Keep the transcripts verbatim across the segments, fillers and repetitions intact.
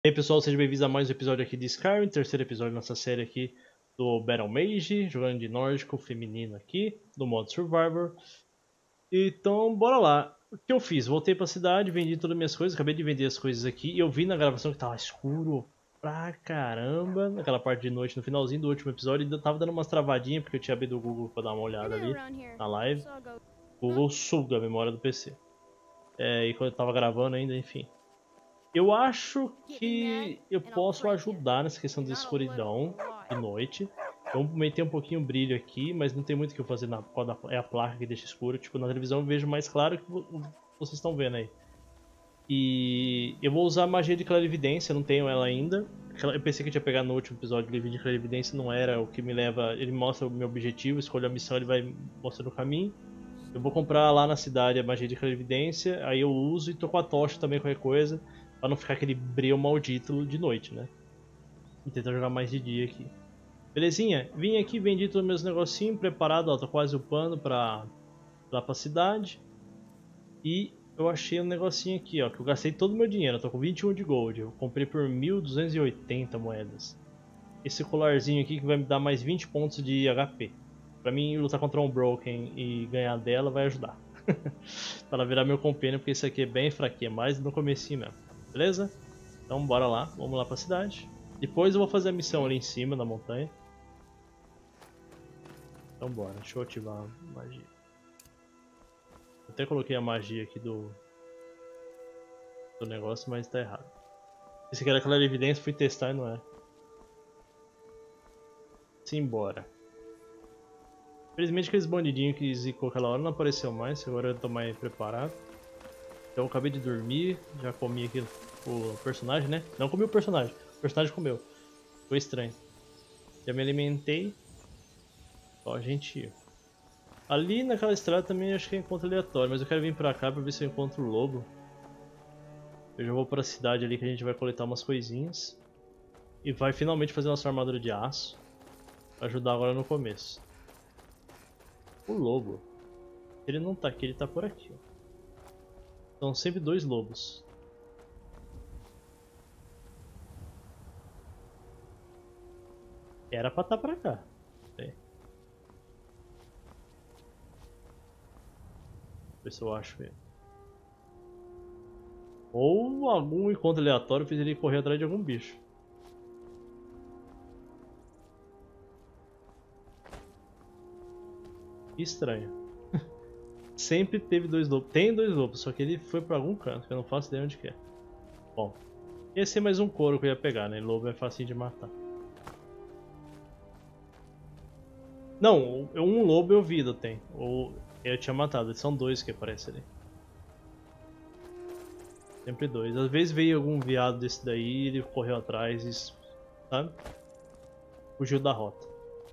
E aí pessoal, sejam bem-vindos a mais um episódio aqui de Skyrim, terceiro episódio da nossa série aqui do Battle Mage, jogando de nórdico feminino aqui, do modo Survivor. Então, bora lá. O que eu fiz? Voltei pra cidade, vendi todas as minhas coisas, acabei de vender as coisas aqui, e eu vi na gravação que tava escuro pra caramba, naquela parte de noite, no finalzinho do último episódio, e tava dando umas travadinhas, porque eu tinha abrido o Google pra dar uma olhada ali, na live. O Google suga a memória do P C. É, e quando eu tava gravando ainda, enfim. Eu acho que eu posso ajudar nessa questão de escuridão de noite. Eu aumentei um pouquinho o brilho aqui, mas não tem muito o que eu fazer na é a placa que deixa escuro. Tipo, na televisão eu vejo mais claro que vocês estão vendo aí. E eu vou usar a magia de clarividência, eu não tenho ela ainda. Eu pensei que eu tinha pegado no último episódio de livro de clarividência, não era o que me leva. Ele mostra o meu objetivo, escolho a missão, ele vai mostrando o caminho. Eu vou comprar lá na cidade a magia de clarividência, aí eu uso e tô com a tocha também, qualquer coisa. Pra não ficar aquele breu maldito de noite, né? E tentar jogar mais de dia aqui. Belezinha? Vim aqui, vendi todos os meus negocinhos, preparado, ó, tô quase upando pra, lá pra cidade. E eu achei um negocinho aqui, ó, que eu gastei todo o meu dinheiro, eu tô com vinte e um de gold. Eu comprei por mil duzentos e oitenta moedas. Esse colarzinho aqui que vai me dar mais vinte pontos de H P. Pra mim, lutar contra um Broken e ganhar dela vai ajudar. Pra ela virar meu companion, porque esse aqui é bem fraquinho, mais no comecinho mesmo. Beleza? Então bora lá, vamos lá pra cidade. Depois eu vou fazer a missão ali em cima na montanha. Então bora, deixa eu ativar a magia. Eu até coloquei a magia aqui do, do negócio, mas tá errado. Esse aqui era aquela evidência, fui testar e não é. Simbora. Infelizmente aqueles bandidinhos que zicou aquela hora não apareceu mais, agora eu tô mais preparado. Então eu acabei de dormir, já comi aqui o personagem, né? Não comi o personagem, o personagem comeu. Foi estranho. Já me alimentei. Ó, gente. Ali naquela estrada também acho que é encontro aleatório, mas eu quero vir pra cá pra ver se eu encontro o lobo. Eu já vou pra cidade ali que a gente vai coletar umas coisinhas. E vai finalmente fazer nossa armadura de aço. Pra ajudar agora no começo. O lobo. Ele não tá aqui, ele tá por aqui, ó. São sempre dois lobos. Era pra estar pra cá. Bem. Ver se eu acho ele. Ou algum encontro aleatório fez ele correr atrás de algum bicho. Que estranho. Sempre teve dois lobos. Tem dois lobos, só que ele foi pra algum canto, que eu não faço ideia onde que é. Bom, esse é mais um couro que eu ia pegar, né? Lobo é facinho de matar. Não, um lobo eu vi, eu tenho. Ou eu tinha matado, são dois que aparecem ali. Sempre dois. Às vezes veio algum viado desse daí, ele correu atrás e, sabe? Fugiu da rota.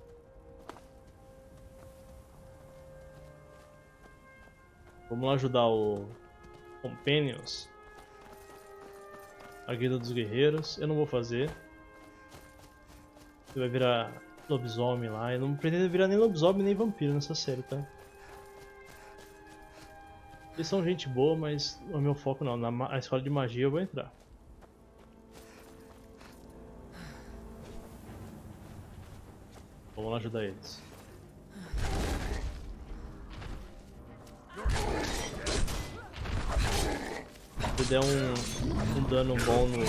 Vamos lá ajudar o Companions. A Guilda dos Guerreiros. Eu não vou fazer. Você vai virar lobisomem lá. Eu não pretendo virar nem lobisomem nem vampiro nessa série, tá? Eles são gente boa, mas o meu foco não. Na escola de magia eu vou entrar. Vamos lá ajudar eles. Se der um, um dano bom no,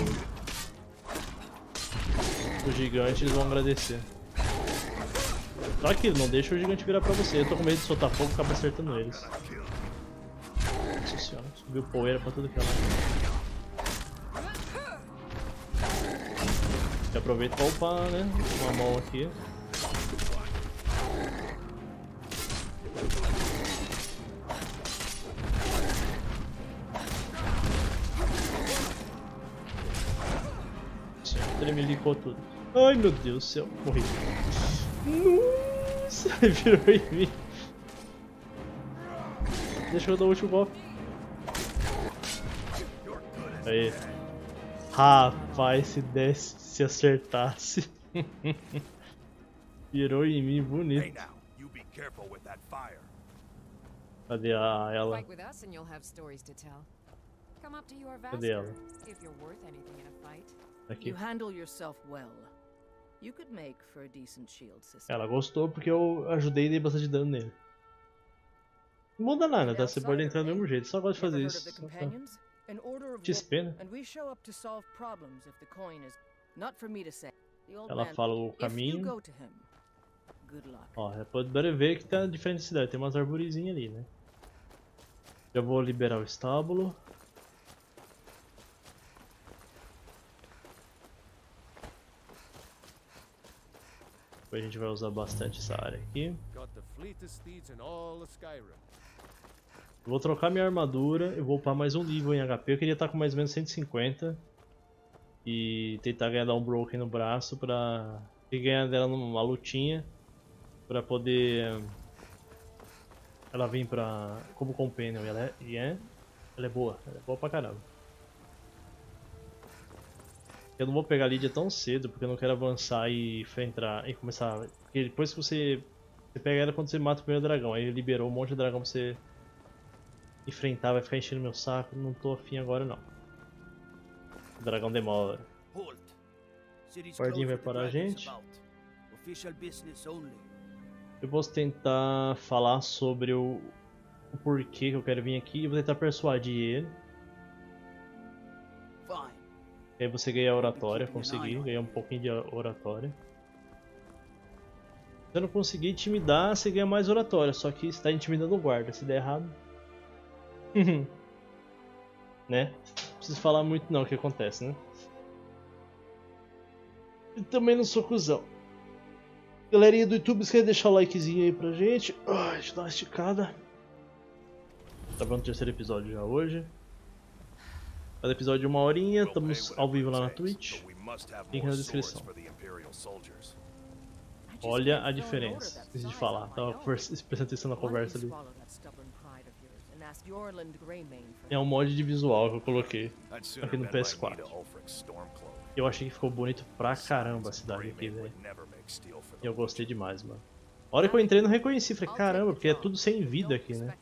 no gigante, eles vão agradecer. Só aquilo, não deixa o gigante virar pra você. Eu tô com medo de soltar fogo e acabar acertando eles. Nossa senhora, subiu poeira pra tudo que é lá. E aproveita pra upar, né? Uma mão aqui. Ele me licou tudo. Ai meu Deus do céu, morri. Nossa, ele virou em mim. Deixa eu dar o último golpe. Aí. Rapaz, se desse, se acertasse. Virou em mim bonito. Cadê a ela? Cadê ela? Aqui. Ela Ela gostou porque eu ajudei e dei bastante dano nele. Não muda nada, tá? Você pode entrar do mesmo jeito, só gosto de fazer isso. Só pra... X P, né? Ela fala o caminho. Ó, já pode ver que tá diferente da cidade, tem umas arvorezinhas ali, né? Já vou liberar o estábulo. Depois a gente vai usar bastante essa área aqui. Vou trocar minha armadura e vou upar mais um nível em H P. Eu queria estar com mais ou menos cento e cinquenta. E tentar ganhar dar um broken no braço pra... E ganhar dela numa lutinha. Pra poder... Ela vir pra... como companion. Ela é... E é... Ela é boa. Ela é boa pra caramba. Eu não vou pegar a Lídia tão cedo, porque eu não quero avançar e entrar e começar... Porque depois que você... Você pega ela quando você mata o primeiro dragão. Aí liberou um monte de dragão pra você... enfrentar, vai ficar enchendo meu saco. Não tô afim agora não. O dragão demora. O guardinha vai parar a gente. Eu vou tentar falar sobre o, o porquê que eu quero vir aqui. Eu vou tentar persuadir ele. E aí você ganha a oratória, conseguir, ganhar um pouquinho de oratória. Se eu não conseguir intimidar, você ganha mais oratória. Só que você está intimidando o guarda, se der errado. Né? Não preciso falar muito não o que acontece, né? E também não sou cuzão. Galerinha do YouTube, esquece de deixar o likezinho aí pra gente. Ah, deixa eu dar uma esticada. Tá vendo o terceiro episódio já hoje. Cada episódio de uma horinha, estamos ao vivo lá na Twitch. Link na descrição. Olha a diferença, esqueci de falar, tava prestando atenção na conversa ali. É um mod de visual que eu coloquei aqui no P S quatro. Eu achei que ficou bonito pra caramba a cidade aqui, velho. E eu gostei demais, mano. A hora que eu entrei não reconheci, falei, caramba, porque é tudo sem vida aqui, né?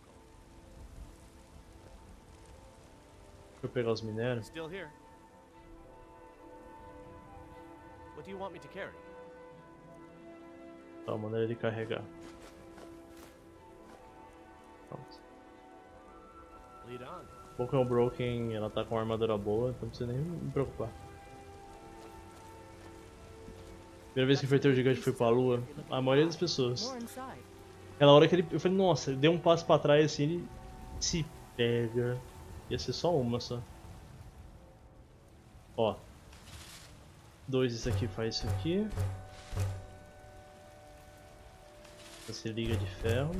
Deixa eu pegar os minérios. Tá, mandando ele carregar. Pronto. Bom que é o Broken, ela tá com uma armadura boa, então não precisa nem me preocupar. Primeira vez que o Ferteiro Gigante foi pra lua, a maioria das pessoas. Aquela hora que ele. Eu falei, nossa, ele deu um passo pra trás assim, ele se pega. Ia ser só uma só. Ó. Dois, isso aqui faz isso aqui. Você liga de ferro.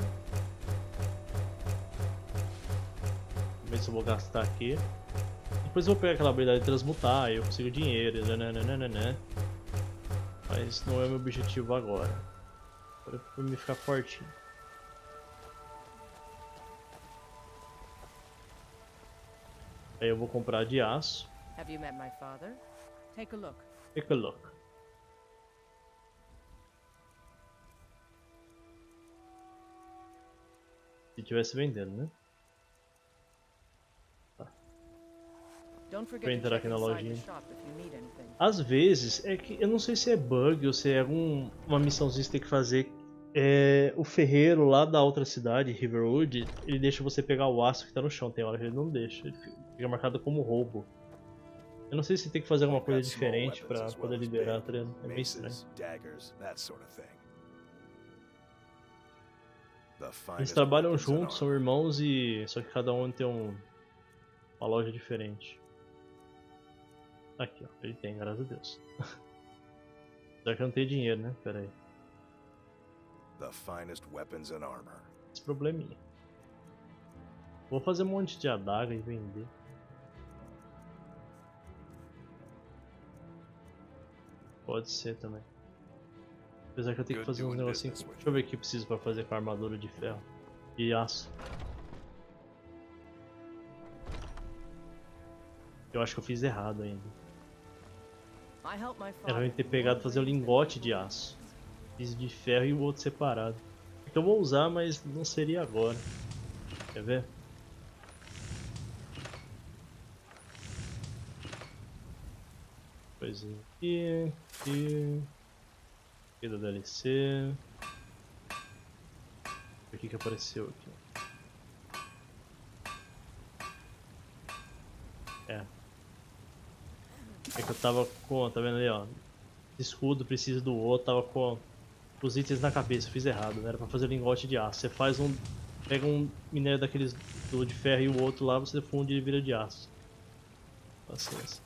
Vamos ver se eu vou gastar aqui. Depois eu vou pegar aquela habilidade de transmutar, aí eu consigo dinheiro, nananana. Mas não é o meu objetivo agora. Agora é pra me ficar fortinho. Aí eu vou comprar de aço. Have you met my father? Take a look. Take a look. Se tivesse vendendo, né? Tá. Vou entrar aqui na lojinha. Às vezes, é que eu não sei se é bug ou se é alguma uma missãozinha que você tem que fazer. É, o ferreiro lá da outra cidade, Riverwood, ele deixa você pegar o aço que tá no chão. Tem hora que ele não deixa, ele fica marcado como roubo. Eu não sei se tem que fazer alguma coisa diferente pra poder liberar, tá ligado? É bem estranho. Eles trabalham juntos, são irmãos e... só que cada um tem um... uma loja diferente. Aqui, ó, ele tem, graças a Deus. Só que eu não tenho dinheiro, né? Pera aí. Esse probleminha. Vou fazer um monte de adaga e vender. Pode ser também. Apesar que eu tenho que fazer uns negocinhos. Deixa eu ver o que eu preciso pra fazer com a armadura de ferro e aço. Eu acho que eu fiz errado ainda. Era eu ter pegado e fazer o lingote de aço. Fiz de ferro e o outro separado. Então eu vou usar, mas não seria agora. Quer ver? coisinha aqui, aqui. Aqui da D L C. O que que apareceu aqui? É. É que eu tava com, tá vendo ali, ó? Escudo precisa do outro, tava com os itens na cabeça, fiz errado, né? Era pra fazer lingote de aço. Você faz um. Pega um minério daqueles do de ferro e o outro lá, você funde e vira de aço. Paciência.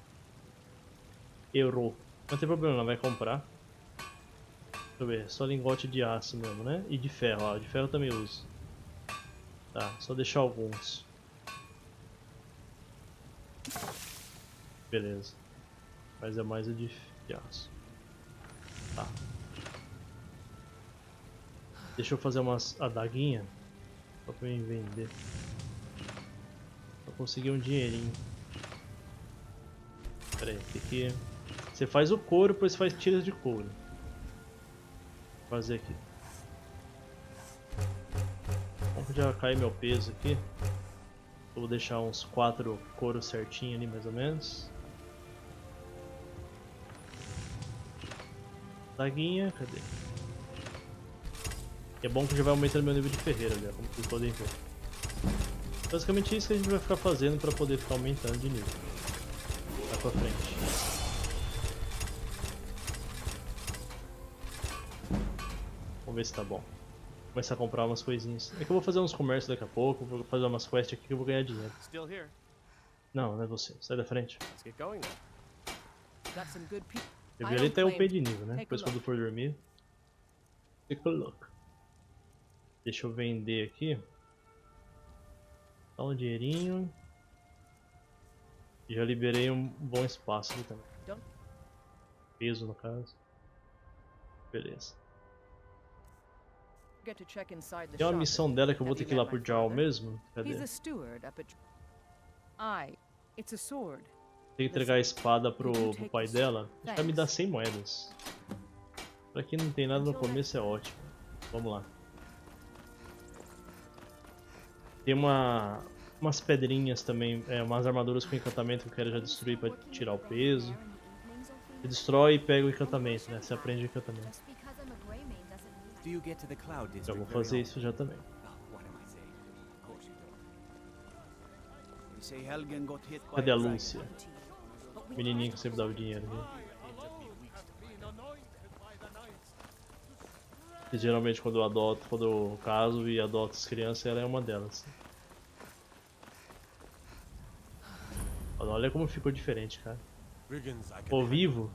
Errou. Não tem problema, não, vai comprar. Deixa eu ver, só lingote de aço mesmo, né? E de ferro, ó, de ferro eu também uso. Tá, só deixar alguns. Beleza. Mas é mais o de, de aço. Tá. Deixa eu fazer umas adaguinhas. Só pra eu vender. Pra conseguir um dinheirinho. Pera aí, tem que... Você faz o couro, depois você faz tiras de couro. Vou fazer aqui. Vamos já cair meu peso aqui. Eu vou deixar uns quatro couros certinho ali, mais ou menos. Taguinha, cadê? É bom que já vai aumentando meu nível de ferreiro ali, como vocês podem ver. Basicamente isso que a gente vai ficar fazendo para poder ficar aumentando de nível. Vai pra frente. Vamos ver se tá bom. Vou começar a comprar umas coisinhas. É que eu vou fazer uns comércios daqui a pouco, vou fazer umas quests aqui que eu vou ganhar dinheiro. Não, não é você. Sai da frente. Eu vi ali até o P de nível, né? Depois quando for dormir. Take a look. Deixa eu vender aqui. Dá um dinheirinho. Já liberei um bom espaço aqui também. Peso no caso. Beleza. Tem uma missão dela que eu vou ter que ir lá pro Jarl mesmo? Cadê? Tem que entregar a espada pro, pro pai dela. Acho que vai me dar cem moedas. Pra quem não tem nada no começo é ótimo. Vamos lá. Tem uma, umas pedrinhas também, é, umas armaduras com encantamento que eu quero já destruir pra tirar o peso. Você destrói e pega o encantamento, né? Você aprende o encantamento. Já vou fazer isso já também. Cadê a Lúcia? Menininha que sempre dava dinheiro, viu? E geralmente quando eu adoto, quando eu caso e adoto as crianças, ela é uma delas. Olha como ficou diferente, cara. Ficou vivo.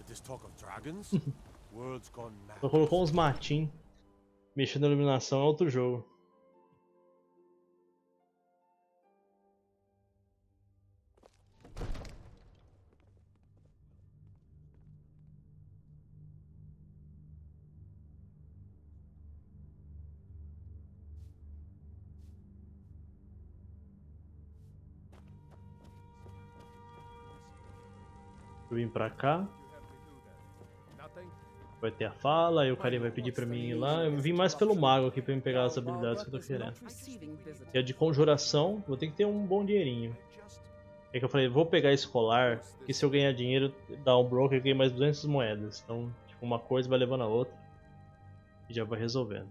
Só colocou uns matinhos. Mexendo na iluminação é outro jogo. Eu vim pra cá. Vai ter a fala, aí o carinha vai pedir pra mim ir lá. Eu vim mais pelo mago aqui pra me pegar as habilidades que eu tô querendo. E a de conjuração, vou ter que ter um bom dinheirinho. É que eu falei, vou pegar esse colar, que se eu ganhar dinheiro, dá um broker, eu ganho mais duzentas moedas. Então, tipo, uma coisa vai levando a outra. E já vai resolvendo.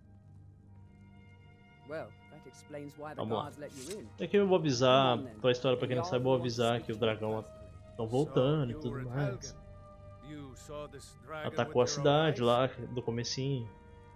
Vamos lá. É que eu vou avisar, pra história pra quem não sabe, eu vou avisar que o dragão estão voltando e tudo mais. Atacou a cidade lá do comecinho.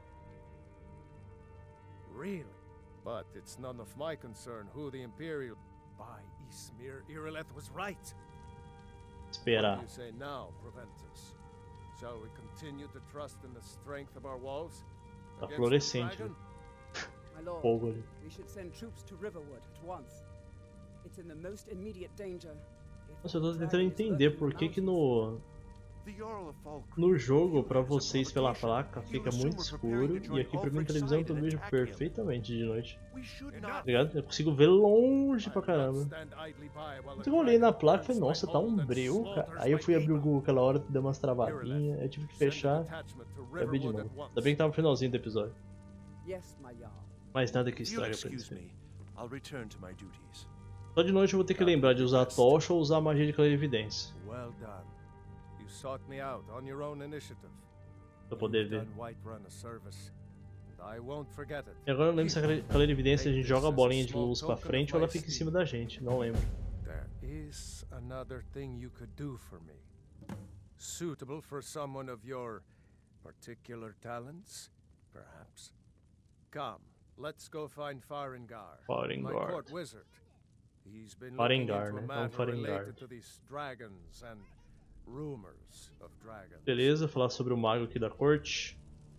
Really? But it's none of my concern who the Imperial by Ysmir Irileth was right. Esperar. What do you say now, Proventus? Shall we continue to trust in the strength of our walls? Tá fluorescente. Fogo ali. We should send troops to Riverwood at once. It's in the most immediate danger. Nossa, eu tô tentando entender por que que no no jogo, pra vocês pela placa, fica muito escuro e aqui pra mim na televisão eu vejo perfeitamente de noite. Tá ligado? Eu consigo ver longe pra caramba. Então eu olhei na placa e falei, nossa, tá um breu, cara. Aí eu fui abrir o Google aquela hora, deu umas travadinhas, eu tive que fechar e abrir de novo. Ainda bem que tava no finalzinho do episódio. Mas nada que estraga pra eles. Só de noite eu vou ter que lembrar de usar a tocha ou usar a magia de clarividência. Well done. You sought me out on your own initiative. Pra poder ver. You've done Whiterun a service, and I won't forget it. E agora eu não lembro se a clarividência a gente joga a bolinha de luz pra frente ou ela fica em cima da gente. Não lembro. There is another thing you could do for me. Suitable for someone of your particular talents, perhaps. Come, let's go find Farengar, my Farengar. court wizard. He's been Farengar, looking into né? a Não matter Farengar. related to these dragons and rumors of dragons. Beleza, falar sobre o mago aqui da corte.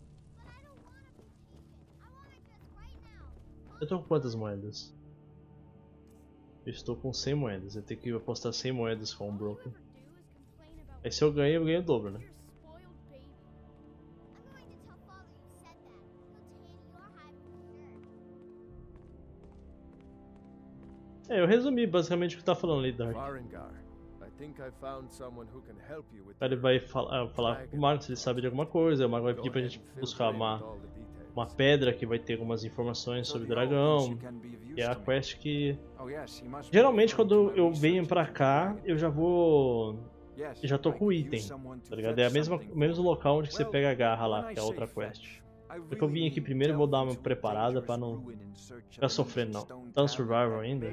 Eu tô com quantas moedas? Eu estou com cem moedas. Eu tenho que apostar cem moedas com o Broken. Aí se eu ganhar, eu ganho o dobro, né? É, eu resumi basicamente o que tá falando ali, Dark. Farengar, I think I found someone who can help you with Ele your vai falar, falar com o mago se ele sabe de alguma coisa. O mago vai Go pedir pra ahead gente and fill buscar me in uma, with all the details. uma pedra que vai ter algumas informações sobre o dragão. Que é a quest que... Geralmente quando eu venho pra cá, eu já vou... Eu já tô com o item, tá ligado? É a mesma, o mesmo local onde você pega a garra lá, que é a outra quest. É que eu vim aqui primeiro e vou dar uma preparada pra não ficar sofrendo não. Tá no survival ainda?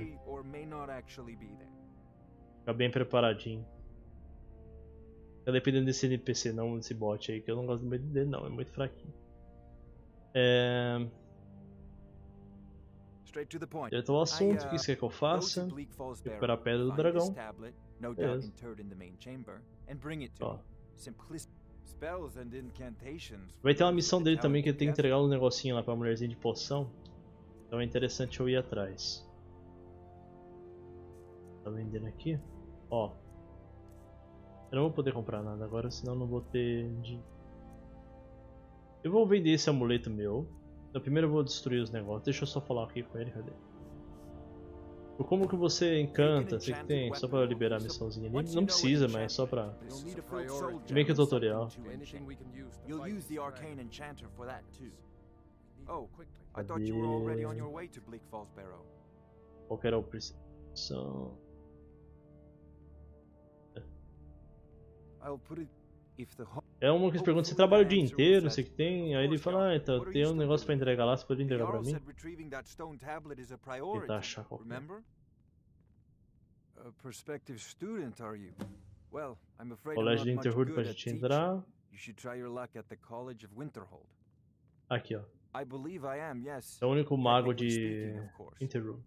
Ficar bem preparadinho. Tá dependendo desse N P C não, desse bot aí, que eu não gosto muito dele não, é muito fraquinho. É... Direto ao assunto, o que você quer que eu faça? Recuperar a pedra do dragão. Beleza. Ó. Vai ter uma missão dele também que ele tem que entregar um negocinho lá pra mulherzinha de poção. Então é interessante eu ir atrás. Tá vendendo aqui? Ó. Eu não vou poder comprar nada agora, senão eu não vou ter dinheiro. Eu vou vender esse amuleto meu. Então primeiro eu vou destruir os negócios. Deixa eu só falar aqui com ele, cadê? Como que você encanta? Você que tem? Só pra liberar a missãozinha ali? Não precisa, mas só pra... Bem que o tutorial. Cadê? Qual que era a opção? É uma que pergunta, você trabalha o dia inteiro, você que tem? Aí ele fala, ah, então tem um negócio pra entregar lá, você pode entregar pra mim? Tentar achar qualquer. Colégio de Winterhold pra gente entrar. Aqui, ó. É o único mago de Winterhold.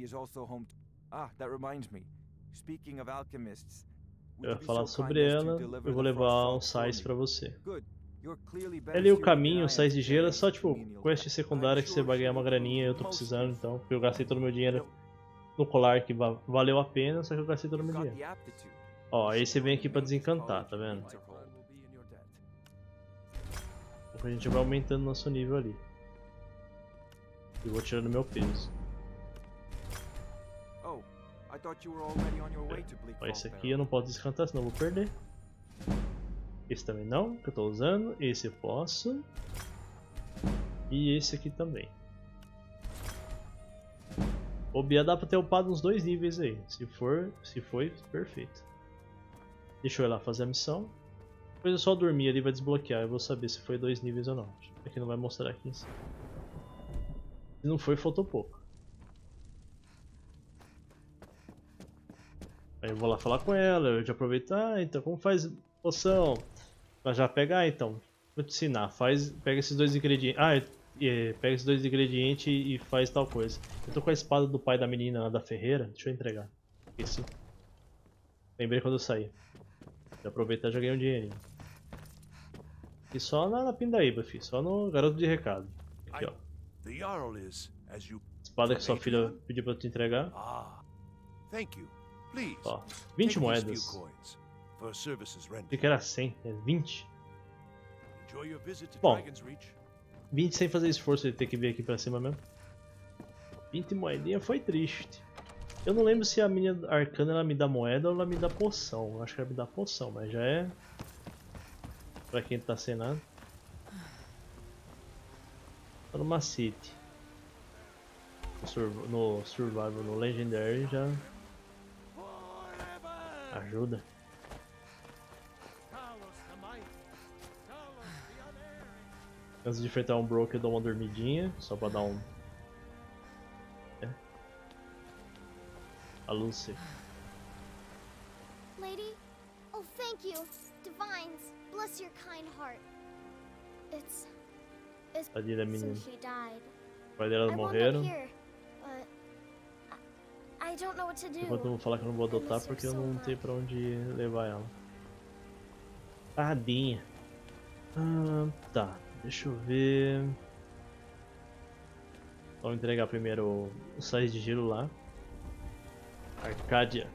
Eu ia falar sobre ela, eu vou levar um sais pra você. É ali o caminho, o sais de gelo, é só tipo quest secundária que você vai ganhar uma graninha e eu tô precisando, então, porque eu gastei todo o meu dinheiro no colar que valeu a pena, só que eu gastei todo o meu dinheiro. Ó, aí você vem aqui pra desencantar, tá vendo? A gente vai aumentando nosso nível ali. Eu vou tirando meu peso. Ó, esse aqui eu não posso descantar, senão eu vou perder. Esse também não, que eu tô usando. Esse eu posso. E esse aqui também. O Bia dá pra ter upado uns dois níveis aí. Se for, se foi, perfeito. Deixa eu ir lá fazer a missão. Depois eu só dormir ali, vai desbloquear. Eu vou saber se foi dois níveis ou não. Aqui não vai mostrar aqui em cima. Se não foi, faltou pouco. Aí eu vou lá falar com ela, eu já aproveito, ah, então como faz poção? Pra já pegar, então, vou te ensinar, faz, pega esses dois ingredientes, ah, e, pega esses dois ingredientes e faz tal coisa. Eu tô com a espada do pai da menina lá da Ferreira, deixa eu entregar, esqueci. Lembrei quando eu saí. Já aproveitar e já ganhei um dinheirinho. E só na, na pindaíba, filho, só no garoto de recado. Aqui, ó. Espada que sua filha pediu pra eu te entregar. Ó, vinte moedas. Achei que era cem, é vinte. Bom, vinte sem fazer esforço de ter que vir aqui pra cima mesmo. vinte moedinha foi triste. Eu não lembro se a menina arcana ela me dá moeda ou ela me dá poção. Eu acho que ela me dá poção, mas já é pra quem tá sem nada. Tá no macete. no, sur no Survival, no Legendary já ajuda. Antes de enfrentar um Broker, eu dou uma dormidinha, só pra dar um... É. A Lucy. Lady? Oh, thank you. Divines, bless your kind heart. It's... It's Tadinha da menina. since she died. O pai delas I wound morreram. up here, but... I, I don't know what to do. Enquanto eu vou falar que eu não vou adotar porque eu não tenho pra onde levar ela. Tadinha. Ah, tá. Deixa eu ver. Vamos entregar primeiro o, o sais de gelo lá. Arcádia.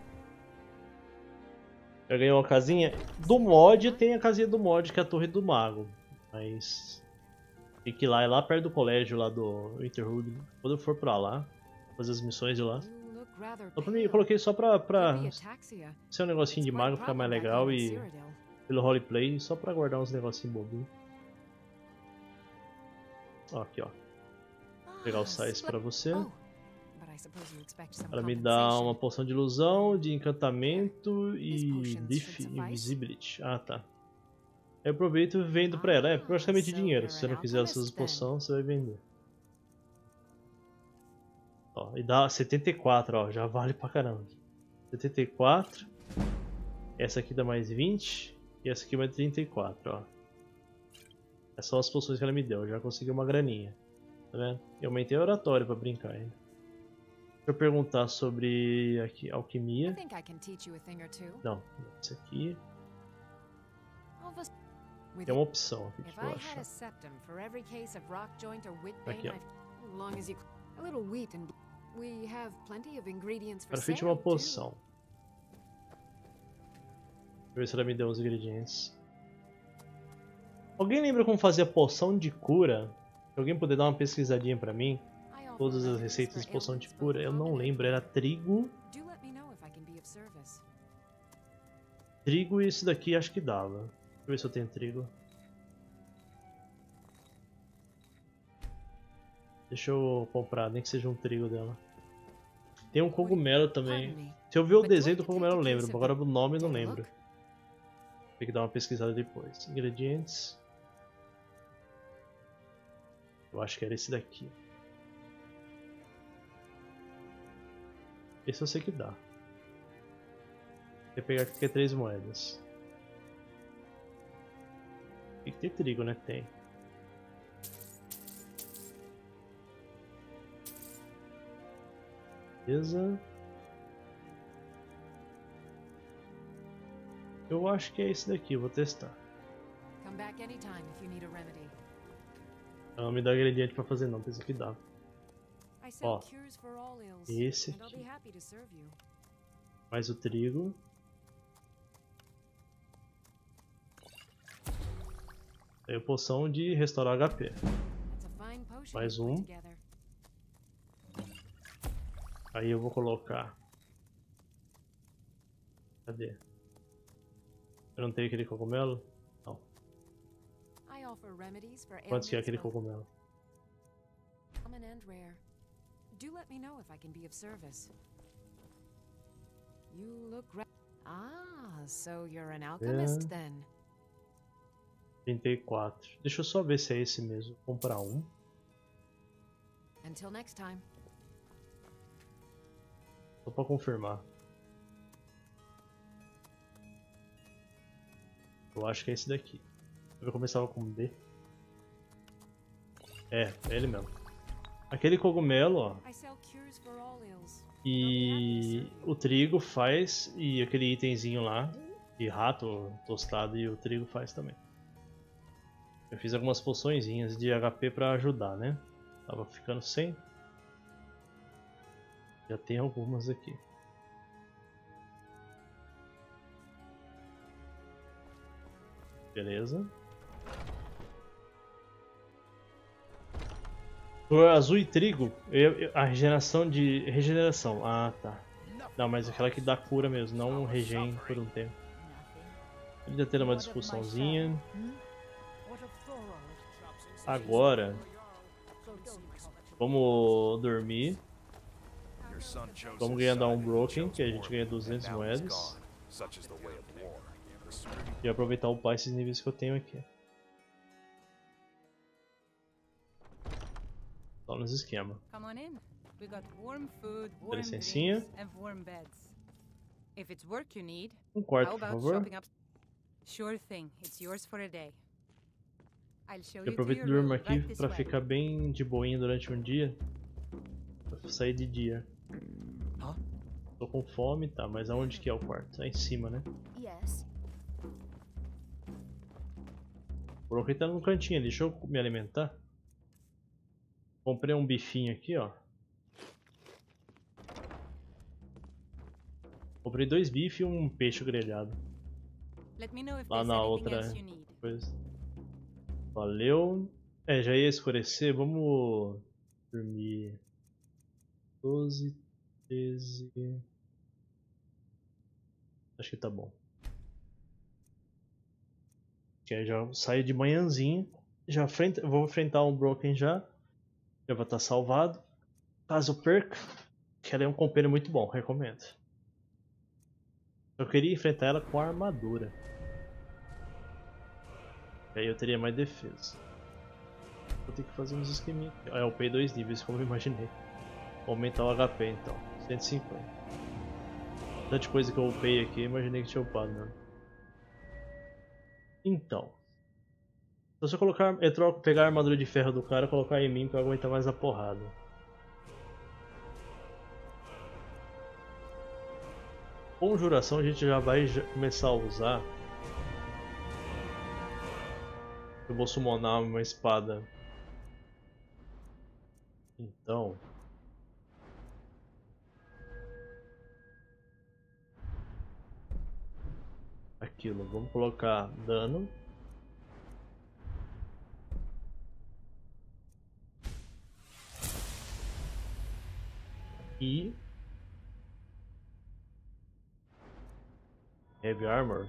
Eu ganhei uma casinha. Do mod tem a casinha do mod que é a Torre do Mago. Mas tem que ir lá, é lá perto do colégio lá do Winterhold. Quando eu for pra lá, fazer as missões de lá. Só pra mim, eu coloquei só pra, pra ser um negocinho de mago, ficar mais legal e pelo roleplay, só pra guardar uns negocinhos bobinhos. Ó, aqui ó. Vou pegar o sais pra você. Ela me dá uma poção de ilusão, de encantamento e Leaf Invisibility. Ah, tá. Eu aproveito e vendo pra ela. É praticamente dinheiro. Se você não quiser essas poções, você vai vender. Ó, e dá setenta e quatro, ó. Já vale pra caramba. setenta e quatro. Essa aqui dá mais vinte. E essa aqui mais trinta e quatro, ó. Essas são as poções que ela me deu. Eu já consegui uma graninha. Tá vendo? Eu aumentei a oratória pra brincar ainda. Deixa eu perguntar sobre aqui, alquimia. Não, isso aqui. Tem uma opção aqui, deixa eu achar. Aqui, ó. Para frente uma poção. Deixa eu ver se ela me deu os ingredientes. Alguém lembra como fazer a poção de cura? Se alguém puder dar uma pesquisadinha pra mim. Todas as receitas de poção de cura, eu não lembro, era trigo. Trigo e esse daqui acho que dava. Deixa eu ver se eu tenho trigo. Deixa eu comprar, nem que seja um trigo dela. Tem um cogumelo também. Se eu ver o desenho do cogumelo eu lembro, agora o nome eu não lembro. Tem que dar uma pesquisada depois. Ingredientes. Eu acho que era esse daqui. Esse eu sei que dá. Vou pegar aqui três moedas. Tem que ter trigo, né? Tem. Beleza. Eu acho que é esse daqui, eu vou testar. Ela não me dá ingrediente pra fazer não, pensa que dá. Ó, esse aqui. Mais o trigo. Aí a poção de restaurar H P. Mais um. Aí eu vou colocar. Cadê? Eu não tenho aquele cogumelo? Não. Quantos que é aquele cogumelo? Do let me know if I can be of service. You look re Ah, so you're an alchemist É. then. trinta e quatro. Deixa eu só ver se é esse mesmo. Vou comprar um. Until next time. Só pra confirmar. Eu acho que é esse daqui. Eu começava com D. É, é ele mesmo. Aquele cogumelo, ó. E o trigo faz, e aquele itemzinho lá, de rato tostado, e o trigo faz também. Eu fiz algumas poçõezinhas de H P pra ajudar, né? Tava ficando sem. Já tem algumas aqui. Beleza. Cor azul e trigo, eu, eu, a regeneração de... regeneração, ah tá. Não, mas aquela que dá cura mesmo, não regen por um tempo. Ele já teve uma discussãozinha. Agora, vamos dormir. Vamos ganhar dar um broken, que a gente ganha duzentas moedas. E aproveitar o upar esses níveis que eu tenho aqui. Só nos esquemas. Come on in. We got warm food, Dá warm licencinha. drinks, and warm beds. If it's work you need, Um quarto, how por about favor. shopping up? Sure thing. It's yours for a day. I'll show Eu you to aproveito e your durmo room aqui right this pra way. ficar bem de boinha durante um dia. Pra sair de dia. Hã? Tô com fome, tá, mas aonde que é o quarto? É em cima, né? Yes. O Broken tá no cantinho ali, deixa eu me alimentar. Comprei um bifinho aqui, ó. Comprei dois bifes e um peixe grelhado. Let me know if Lá there's na anything outra else you need. coisa. Valeu. É, já ia escurecer, vamos dormir. doze, treze. Acho que tá bom. Que aí já saio de manhãzinha. Já frente, vou enfrentar um Broken já. Já vai estar salvado. Caso eu perca, que ela é um companheiro muito bom, recomendo. Eu queria enfrentar ela com a armadura. E aí eu teria mais defesa. Vou ter que fazer uns esqueminhos. Ah, eu upei dois níveis, como eu imaginei. Vou aumentar o H P então. cento e cinquenta. Tanta coisa que eu upei aqui, imaginei que tinha upado mesmo. Então. Se você colocar, eu troco, pegar a armadura de ferro do cara e colocar em mim pra eu aguentar mais a porrada. Conjuração a gente já vai começar a usar. Eu vou summonar uma espada. Então. Aquilo, vamos colocar dano. E Heavy Armor.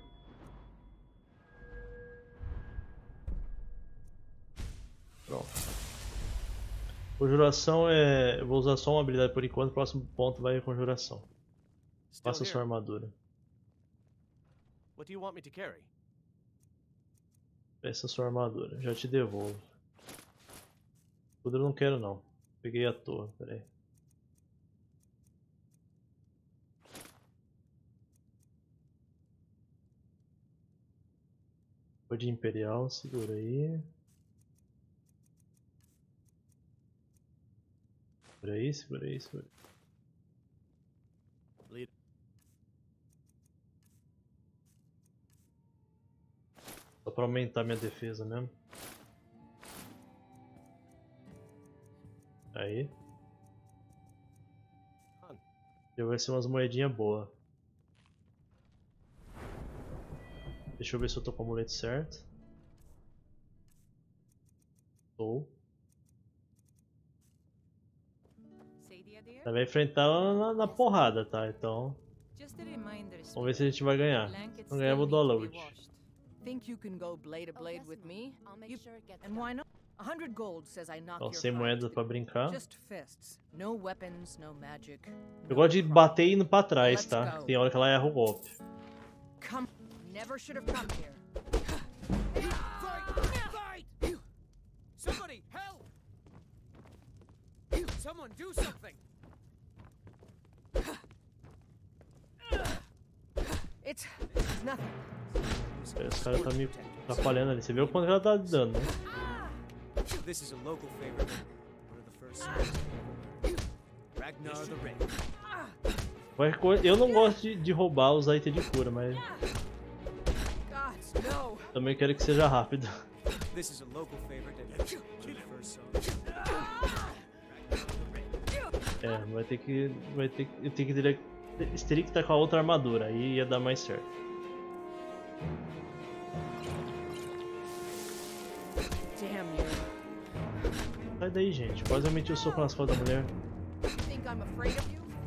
Pronto. Conjuração é. Eu vou usar só uma habilidade por enquanto, o próximo ponto vai a conjuração. Faça sua armadura. What do you want me to carry? Essa é a sua armadura, já te devolvo. Tudo eu não quero não. Peguei à toa, peraí. Foi de Imperial, segura aí. Segura aí, segura aí, segura aí. Só pra aumentar minha defesa mesmo. Aí. Já vai ser umas moedinhas boas. Deixa eu ver se eu tô com o amuleto certo. Tô. Ela vai enfrentar ela na, na porrada, tá? Então. Vamos ver se a gente vai ganhar. Se não ganhar, eu vou download. Think you can go blade to blade with me? You, and why not? A hundred gold says I knock Então, your sem heart. moedas pra brincar. Just fists. No weapons, no magic. Eu gosto de bater indo pra trás, tá? Tem hora que ela erra o golpe. Come. Never should have come here. Fight! Fight! Somebody help! Someone do something! It's nothing. Esse cara tá me atrapalhando ali. Você viu o quanto ela tá dando, né? This is a local favorite. One of the first. Ragnar the Red. Qualquer coisa- Eu não gosto de, de roubar os itens de cura, mas Gods, no. também quero que seja rápido. This is a local favorite and one of the first songs. É, vai ter que. Vai ter que. Eu tenho que teria, teria que estar com a outra armadura, aí ia dar mais certo. Damn you. Sai daí, gente. Quase eu meti o soco nas costas da mulher. You think I'm afraid of you?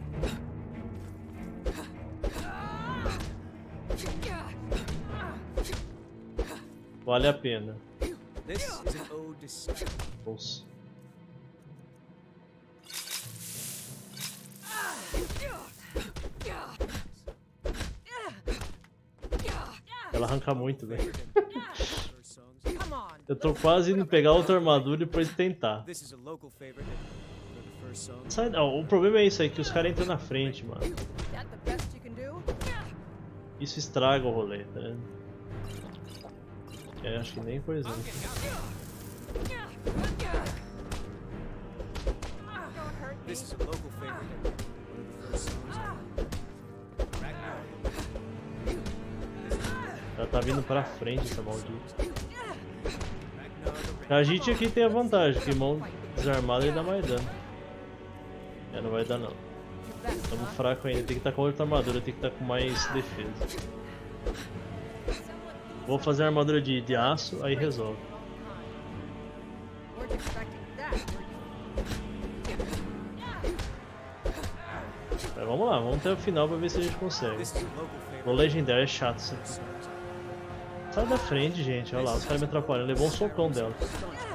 Vale a pena. This is an ode to strength. Nossa. arranca muito, velho. First songs. Come on. Eu tô quase indo pegar outra armadura e depois tentar. This is a local favorite. One of the first songs. Sai, não, o problema é isso aí, que os caras entram na frente, mano. That the best you can do? Isso estraga o rolê, tá vendo? É, acho que nem coisa. Don't hurt me. This is a local favorite. One of the first songs. Ragnar. Ela tá vindo pra frente, essa maldita. Ragnar the Red. A gente aqui tem a vantagem, que mão desarmada ele dá mais dano. É, não vai dar não. Estamos fracos ainda, tem que estar com outra armadura, tem que estar com mais defesa. Vou fazer a armadura de, de aço, aí resolve. Weren't expecting that. Mas vamos lá, vamos até o final pra ver se a gente consegue. This is a local favorite. O legendário é chato isso aqui. Sai da frente, gente, olha lá, os caras me atrapalhando, levou um socão dela. Come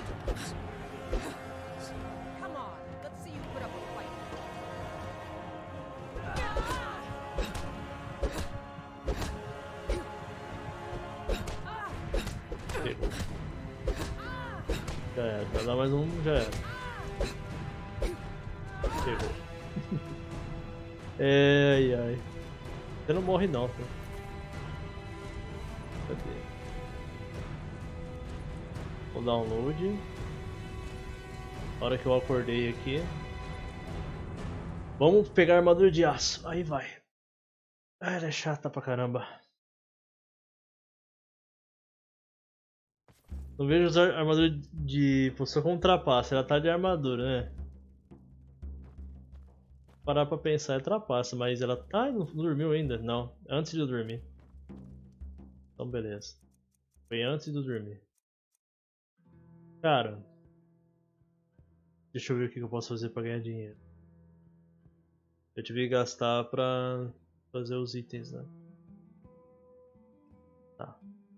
on. Let's see you put up a fight. Pegou. Já era, vai dar mais um, já era. Pegou. Ai ai. Você não morre não, pô. Cadê? O download. Na hora que eu acordei aqui. Vamos pegar a armadura de aço. Aí vai. Ah, ela é chata pra caramba. Não vejo usar armadura de poção como trapaça, ela tá de armadura, né? Parar pra pensar é trapaça, mas ela tá. Não dormiu ainda? Não, antes de eu dormir. Então beleza. Foi antes de eu dormir. Cara, deixa eu ver o que eu posso fazer pra ganhar dinheiro. Eu tive que gastar pra fazer os itens, né? Tá.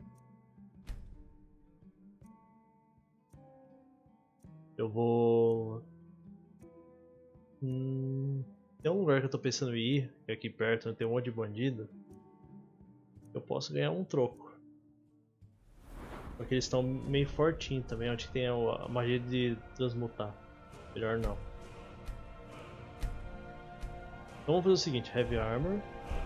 Eu vou... Hum... Tem um lugar que eu tô pensando em ir, que é aqui perto, tem um monte de bandido. Eu posso ganhar um troco. Porque eles estão meio fortinhos também, onde tem a magia de transmutar. Melhor não. Então vamos fazer o seguinte, Heavy Armor.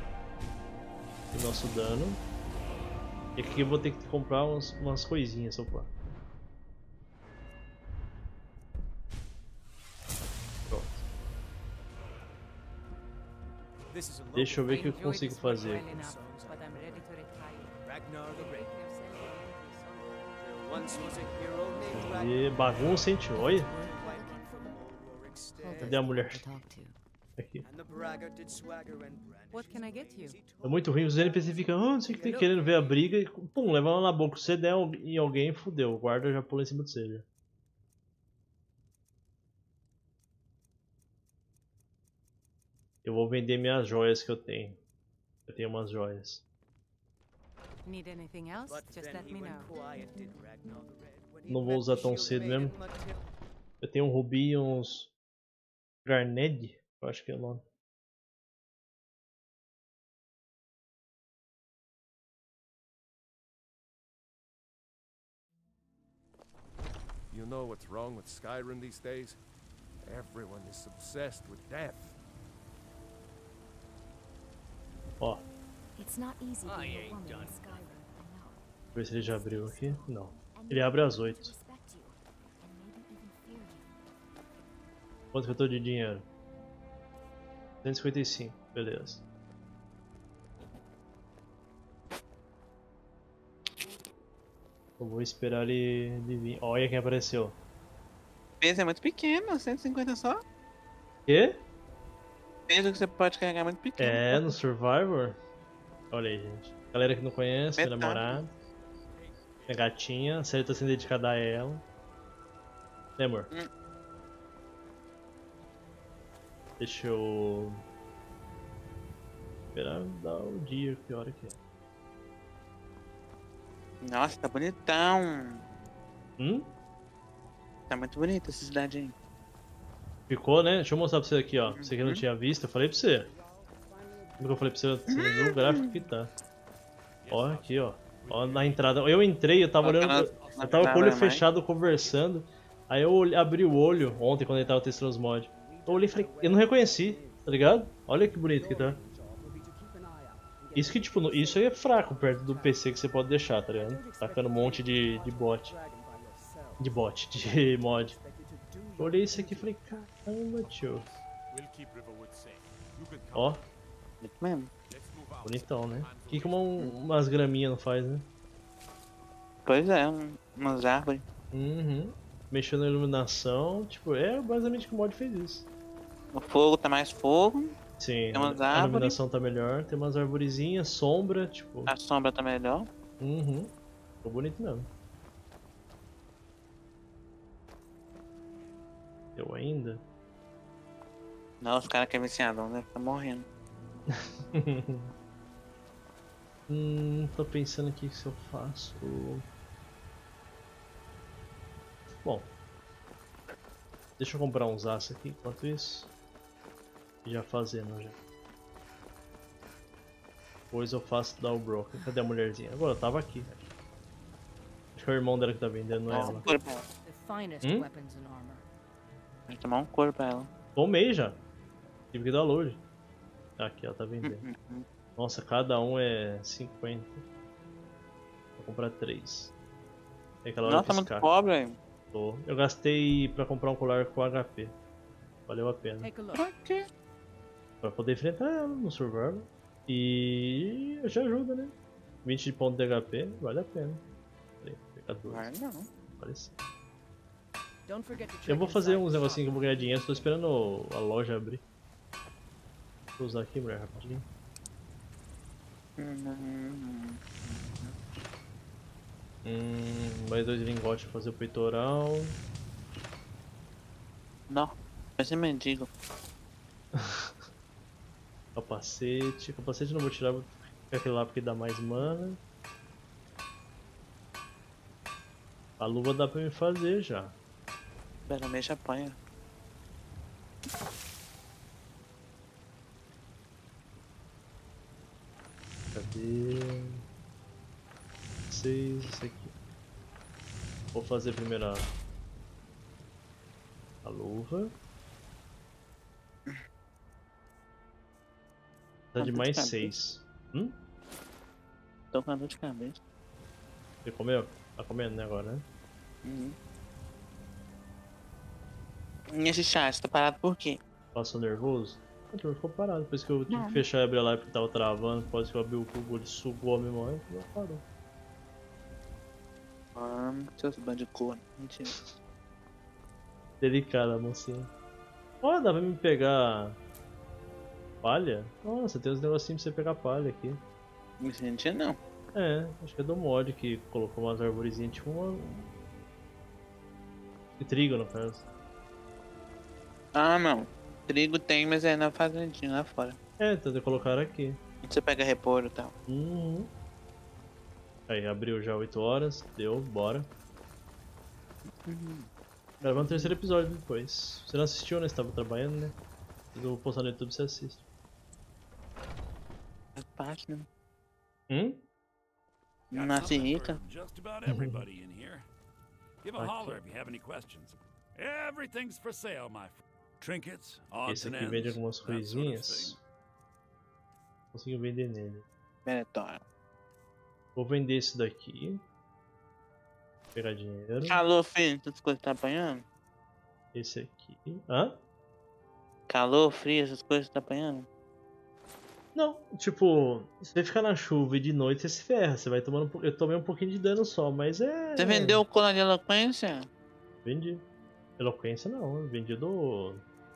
O nosso dano. E aqui eu vou ter que comprar umas, umas coisinhas, opa. This is a local Deixa eu ver o que eu enjoyed consigo this one fazer. well enough, but I'm ready to retire. Ragnar the Red. There once was a hero named Ragnar. E bagunça, hein, tio? Olha. Cadê Cadê a mulher? To talk to. Aqui. What can I get you? É muito ruim, os N P C ficam, ah, não sei o que tem, querendo ver a briga e pum, leva ela na boca. Se você der em alguém, fudeu. O guarda já pula em cima de você já. Eu vou vender minhas joias que eu tenho. Eu tenho umas joias. Need anything else? Just let me know. Não vou usar tão cedo mesmo. Eu tenho um rubi e uns... Garned? Eu acho que é o nome. You know what's wrong with Skyrim these days? Everyone is obsessed with death. Ó, It's not easy I being a ain't woman in done Skyrim, I know. ver se ele já abriu aqui. Não. And Ele abre às oito. respect you, and maybe even fear you. Quanto que eu tô de dinheiro? cento e cinquenta e cinco, beleza. Eu vou esperar ele, ele vir. Olha quem apareceu. O peso é muito pequeno, cento e cinquenta só. Quê? O peso que você pode carregar é muito pequeno. É, no Survivor? Olha aí, gente. Galera que não conhece, minha Metade. namorada. Minha gatinha, a série tá sendo dedicada a ela. Né, amor? Hum. Deixa eu... esperar dar o dia, que hora que é. Nossa, tá bonitão. Hum? Tá muito bonita essa cidade aí. Ficou, né? Deixa eu mostrar pra você aqui, ó. Você que não Uhum. tinha visto, eu falei pra você. Como que eu falei pra você? Você não viu o gráfico que tá. Ó, aqui, ó. Ó, na entrada. Eu entrei, eu tava Ó, olhando. na- Eu tava com o olho mais. fechado conversando. Aí eu olhei- abri o olho ontem quando ele tava testando os mods. Eu olhei e falei, eu não reconheci, tá ligado? Olha que bonito que tá. Isso que, tipo, no- isso aí é fraco perto do P C que você pode deixar, tá ligado? Tacando um monte de, de bot. De bot, de mod. Eu olhei isso aqui e falei, caramba, tio. Ó, Muito mesmo. bonitão, né? O que, que uma, umas graminhas não faz, né? Pois é, um- umas árvores. Uhum. Mexendo na iluminação, tipo, é basicamente que o mod fez isso. O fogo tá mais fogo, Sim, Tem umas a árvores. iluminação tá melhor, tem umas arvorezinhas, sombra, tipo. a sombra tá melhor. Uhum. Ficou bonito mesmo. Eu ainda? Não, os caras que é viciadão devem ficar morrendo. hum, tô pensando aqui se eu faço. Bom. Deixa eu comprar uns aços aqui enquanto isso. E já fazendo já. Depois eu faço dar o broker. Cadê a mulherzinha? Agora, eu tava aqui. Acho que é o irmão dela que tá vendendo, não é Tomar um ela. couro pra ela. The finest Hmm? weapons and armor. Tem que tomar um couro pra ela. Tomei já. Tive que dar load. Aqui, ela tá vendendo. Uhum. Nossa, cada um é cinquenta. Vou comprar três. Tem aquela hora Nossa, tá muito piscar. pobre, velho. Tô. Eu gastei pra comprar um colar com H P. Valeu a pena. Take a look. Por quê? Pra poder enfrentar ela no Survivor. E já ajuda, né? vinte de ponto de H P, vale a pena. Peraí, vou pegar dois. Vai não. Parece. Don't forget to check Eu vou fazer inside uns the negocinhos que eu shop. vou ganhar dinheiro, tô esperando a loja abrir. Vou usar aqui, mulher, rapidinho. Hum, Hum, mais dois lingotes pra fazer o peitoral. Não, vai ser mendigo. Capacete. Capacete eu não vou tirar, vou ficar aquele lá porque dá mais mana. A luva dá pra me fazer já. Pelo menos apanha. Cadê? Seis, isso aqui. Vou fazer primeiro a, a luva. Tá de Quanto mais de cabeça? seis. Hum? Tô com a dor de cabeça. Você comeu? Tá comendo, né, agora, né? Uhum. E esse chat, tá parado por quê? Passou nervoso? A turma ficou parado, depois que eu tive Não. que fechar e abrir a live porque tava travando, depois que eu abri o cubo, ele sugou a memória e parou. Ah, seus bandicoot. Mentira. Delicada a mocinha. Ó, dá pra me pegar palha? Nossa, tem uns negocinhos pra você pegar palha aqui. Me sentia não. É, acho que é do mod que colocou umas arvorezinhas, tipo uma... De trigo, no caso. Ah, não. Trigo tem, mas é na fazendinha lá fora. É, então eles colocaram aqui. Você pega repolho e tal. Uhum. Aí, abriu já oito horas, deu, bora. Gravando o terceiro episódio depois. Você não assistiu, né? Você tava trabalhando, né? Eu vou postar no YouTube, você assiste. Faz parte, né? Hum? Não nasce rica. Just about everybody in here. Give a Okay. holler if you have any questions. Everything's for sale, my friend. Trinkets, odds Esse and aqui ends, vende algumas that sort of coisinhas. thing. Consigo vender nele. Benetório. Vou vender esse daqui. Pegar dinheiro. Calor, filho, essas coisas tá apanhando? Esse aqui. Hã? Calor, frio, essas coisas tá apanhando? Não, tipo, se você ficar na chuva e de noite você se ferra. Você vai tomando um pouco. Eu tomei um pouquinho de dano só, mas é. Você vendeu o colar de eloquência? Vendi. Eloquência não, eu vendi do.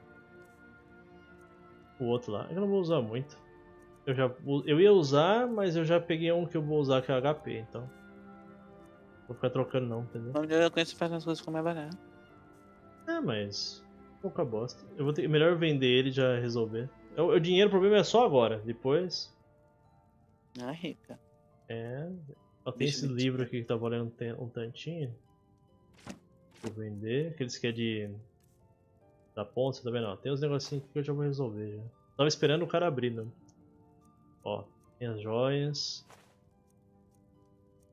O outro lá. Eu não vou usar muito. Eu já. Eu ia usar, mas eu já peguei um que eu vou usar que é H P, então. Vou ficar trocando não, entendeu? O nome de eloquência faz as coisas ficar mais barato. É, mas. Pouca bosta. Eu vou ter. Melhor vender ele e já resolver. O, o dinheiro, o problema é só agora. Depois. Ah, rica. É. Só tem Bicho esse mentira. livro aqui que tá valendo um tan- um tantinho. Vou vender. Aqueles que é de. Da ponta, você tá vendo? Ó, tem uns negocinhos aqui que eu já vou resolver já. Tava esperando o cara abrir, né? Ó, tem as joias.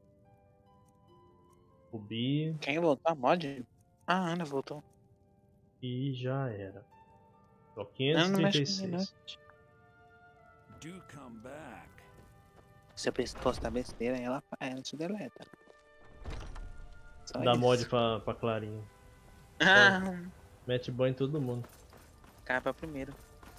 Rubi. Quem voltou? A mod? Ah, a Ana voltou. E já era. Só Ana não mexe quinhentos e comigo, não. trinta e seis. Do come back. Se eu postar besteira, ela, ela te deleta. Só Dá isso. mod pra, pra Clarinha. Ah, Mete ban em todo mundo. capa primeiro.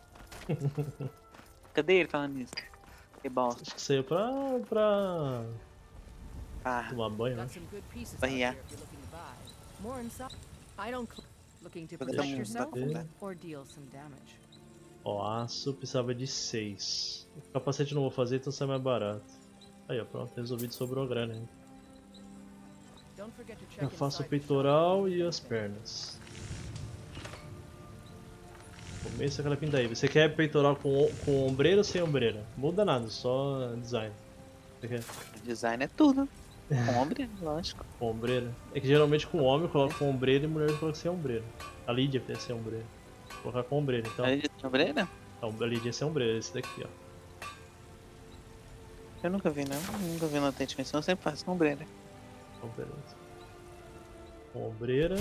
Cadê ele falando isso? Que bosta. Acho que saiu pra. pra. Ah, tomar banho, né? Got some good pieces But out yeah. here if you're looking to buy. More inside. I don't cl- looking to Vou protect dar um- yourself dar um- or deal some damage. Ó, aço precisava de seis. O capacete não vou fazer, então sai mais barato. Aí, ó, pronto, resolvido, sobrou grana ainda. Don't forget to check Eu faço o inside the peitoral shop. e as pernas. Começa aquela pinta aí. Você quer peitoral com, com ombreira ou sem ombreira? Muda nada, só design. Você quer design é tudo. Com homem, lógico. com ombreira? É que geralmente com homem eu coloco com ombreira e mulher eu coloco sem ombreira. A Lídia é sem ombreira. Vou colocar com ombreira, então. Aí de sombreira? A Lídia é sem ombreira, esse daqui, ó. Eu nunca vi, não. Eu nunca vi no atendimento, eu sempre faço sombreira. Então, beleza. Com ombreira.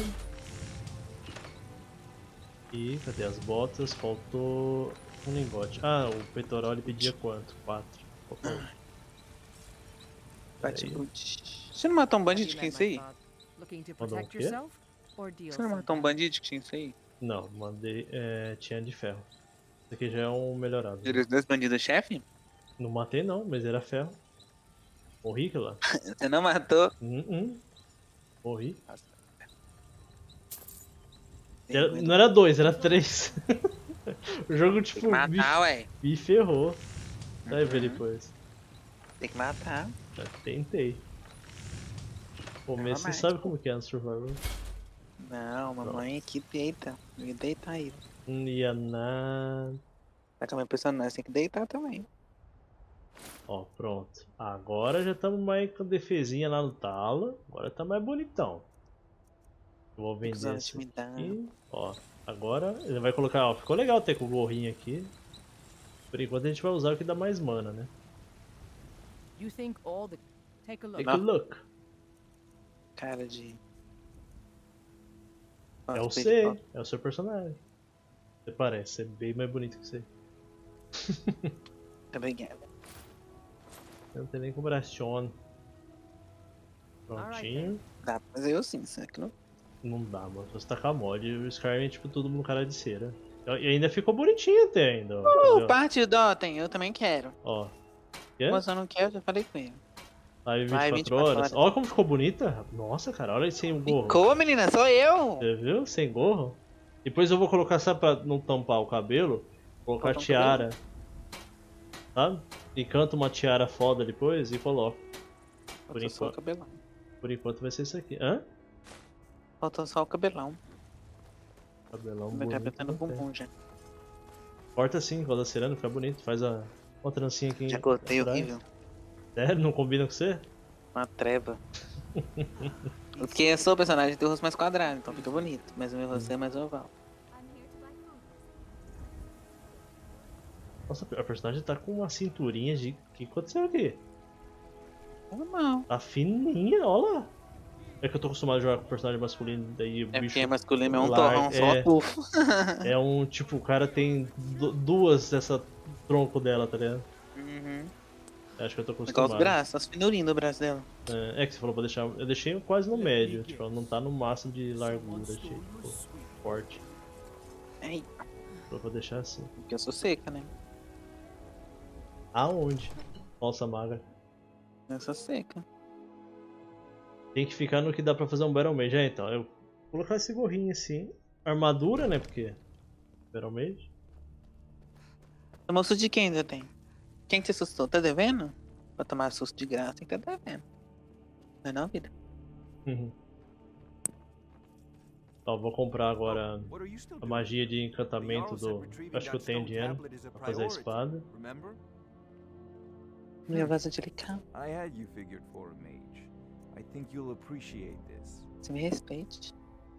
E cadê as botas? Faltou um lingote. Ah, o peitoral ele pedia quanto? Quatro. Faltou um. Bate Peraí. boot. Você não matou um bandido You que met tinha my isso aí? father. Looking to Mandou o protect quê? yourself or deal Você não some matou um damage. bandido que tinha isso aí? Não, mandei. É, tinha de ferro. Esse aqui já é um melhorado. Os dois bandidos chefe? Não matei não, mas era ferro. Morri que lá. Você não matou? Hum, hum. Morri. Nossa. Era- não era dois, era três. O jogo Tem que tipo me, matar, ué. me ferrou. Vai ver Uhum. depois. Tem que matar. Já tentei. Começo você mais. sabe como que é no Survivor. Não, mamãe aqui deita. Tem que deitar aí. Não ia nada. Tá com a minha personagem, tem que deitar também. Ó, pronto. Agora já estamos mais com defesinha lá no talo. Agora tá mais bonitão. Eu vou vender Precisando esse intimidar. aqui. Ó, agora ele vai colocar, ó, ficou legal ter com o gorrinho aqui. Por enquanto a gente vai usar o que dá mais mana, né? You think all the take a look. Take a look. Cara de. É o Nossa, C, ó, é o seu personagem. Você parece ser bem mais bonito que você. Obrigado. Eu não tem nem comparação. Prontinho. Dá pra fazer eu sim, só que não. Não dá, mano. Se você tacar mod, o Skyrim é tipo todo mundo cara de cera. E ainda ficou bonitinho até ainda. Ó, Uh, entendeu? parte do tem, eu também quero. Ó. Quê? Mas eu não quero, eu já falei com ele. Live Vai, vinte e quatro vinte e quatro horas. horas. Olha como ficou bonita. Nossa, cara, olha aí sem o gorro. Ficou, menina, sou eu! Você viu? Sem gorro. Depois eu vou colocar, sabe, pra não tampar o cabelo, colocar Colocar um tiara. Sabe? E canto uma tiara foda depois e coloco. Por Faltou só o enquanto, cabelão. por enquanto vai ser isso aqui. Hã? Faltou só o cabelão. Cabelão Meu cabelo bonito. tá no não tem. bumbum já. Corta assim, roda cerâmica, fica bonito. Faz a, uma trancinha aqui. Já cortei atrás. horrível. Sério? Não combina com você? Uma treva. Porque eu sou o personagem tem o rosto mais quadrado, então fica bonito. Mas o meu rosto é mais oval. I'm here to buy food. Nossa, a personagem tá com uma cinturinha de... O que aconteceu aqui? Normal. Tá fininha, olha lá. É que eu tô acostumado a jogar com personagem masculino, daí o É bicho... porque masculino é um larga- torrão só, é, pufo. é um, tipo, o cara tem du- duas dessa tronco dela, tá ligado? Uhum. Acho que eu tô Igual os acostumado. braços, as finurinhas do braço dela. É, é que você falou pra deixar... Eu deixei quase no médio, tipo, ela não tá no máximo de largura, tipo, forte. Ei, Falou pra deixar assim. porque eu sou seca, né? Aonde? Nossa, magra. Eu sou seca. Tem que ficar no que dá pra fazer um Battle Mage. É, então, eu vou colocar esse gorrinho assim. Armadura, né, porque... Battle Mage. Tomou susto de quem ainda tem? Quem que você assustou? Tá devendo? Pra tomar susto de graça, tem que tá devendo. Não é não, vida? Uhum. Ó, vou comprar agora a magia de encantamento do... Acho que eu tenho dinheiro pra fazer a espada. Minha voz angelical. I had you figured for a mage. I think you'll appreciate this. Se me respeite.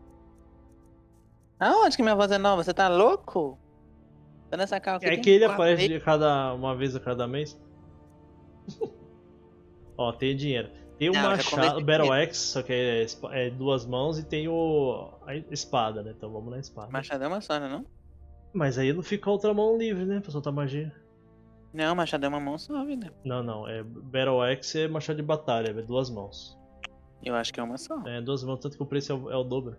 Aonde que minha voz é nova? Você tá louco? Tô nessa calça É aqui, que ele quatro aparece vezes. de cada, uma vez a cada mês. Ó, tem dinheiro. Tem o Não, já machado, comecei o Battle com Axe, só que é, espa- é duas mãos e tem o a espada, né? Então vamos na espada. Machado é uma só, né, não? Mas aí não fica a outra mão livre, né? Pra soltar magia. Não, machado é uma mão só, vida. Não, não. É Battle Axe é machado de batalha, é duas mãos. Eu acho que é uma só. É duas mãos, tanto que o preço é o, é o dobro.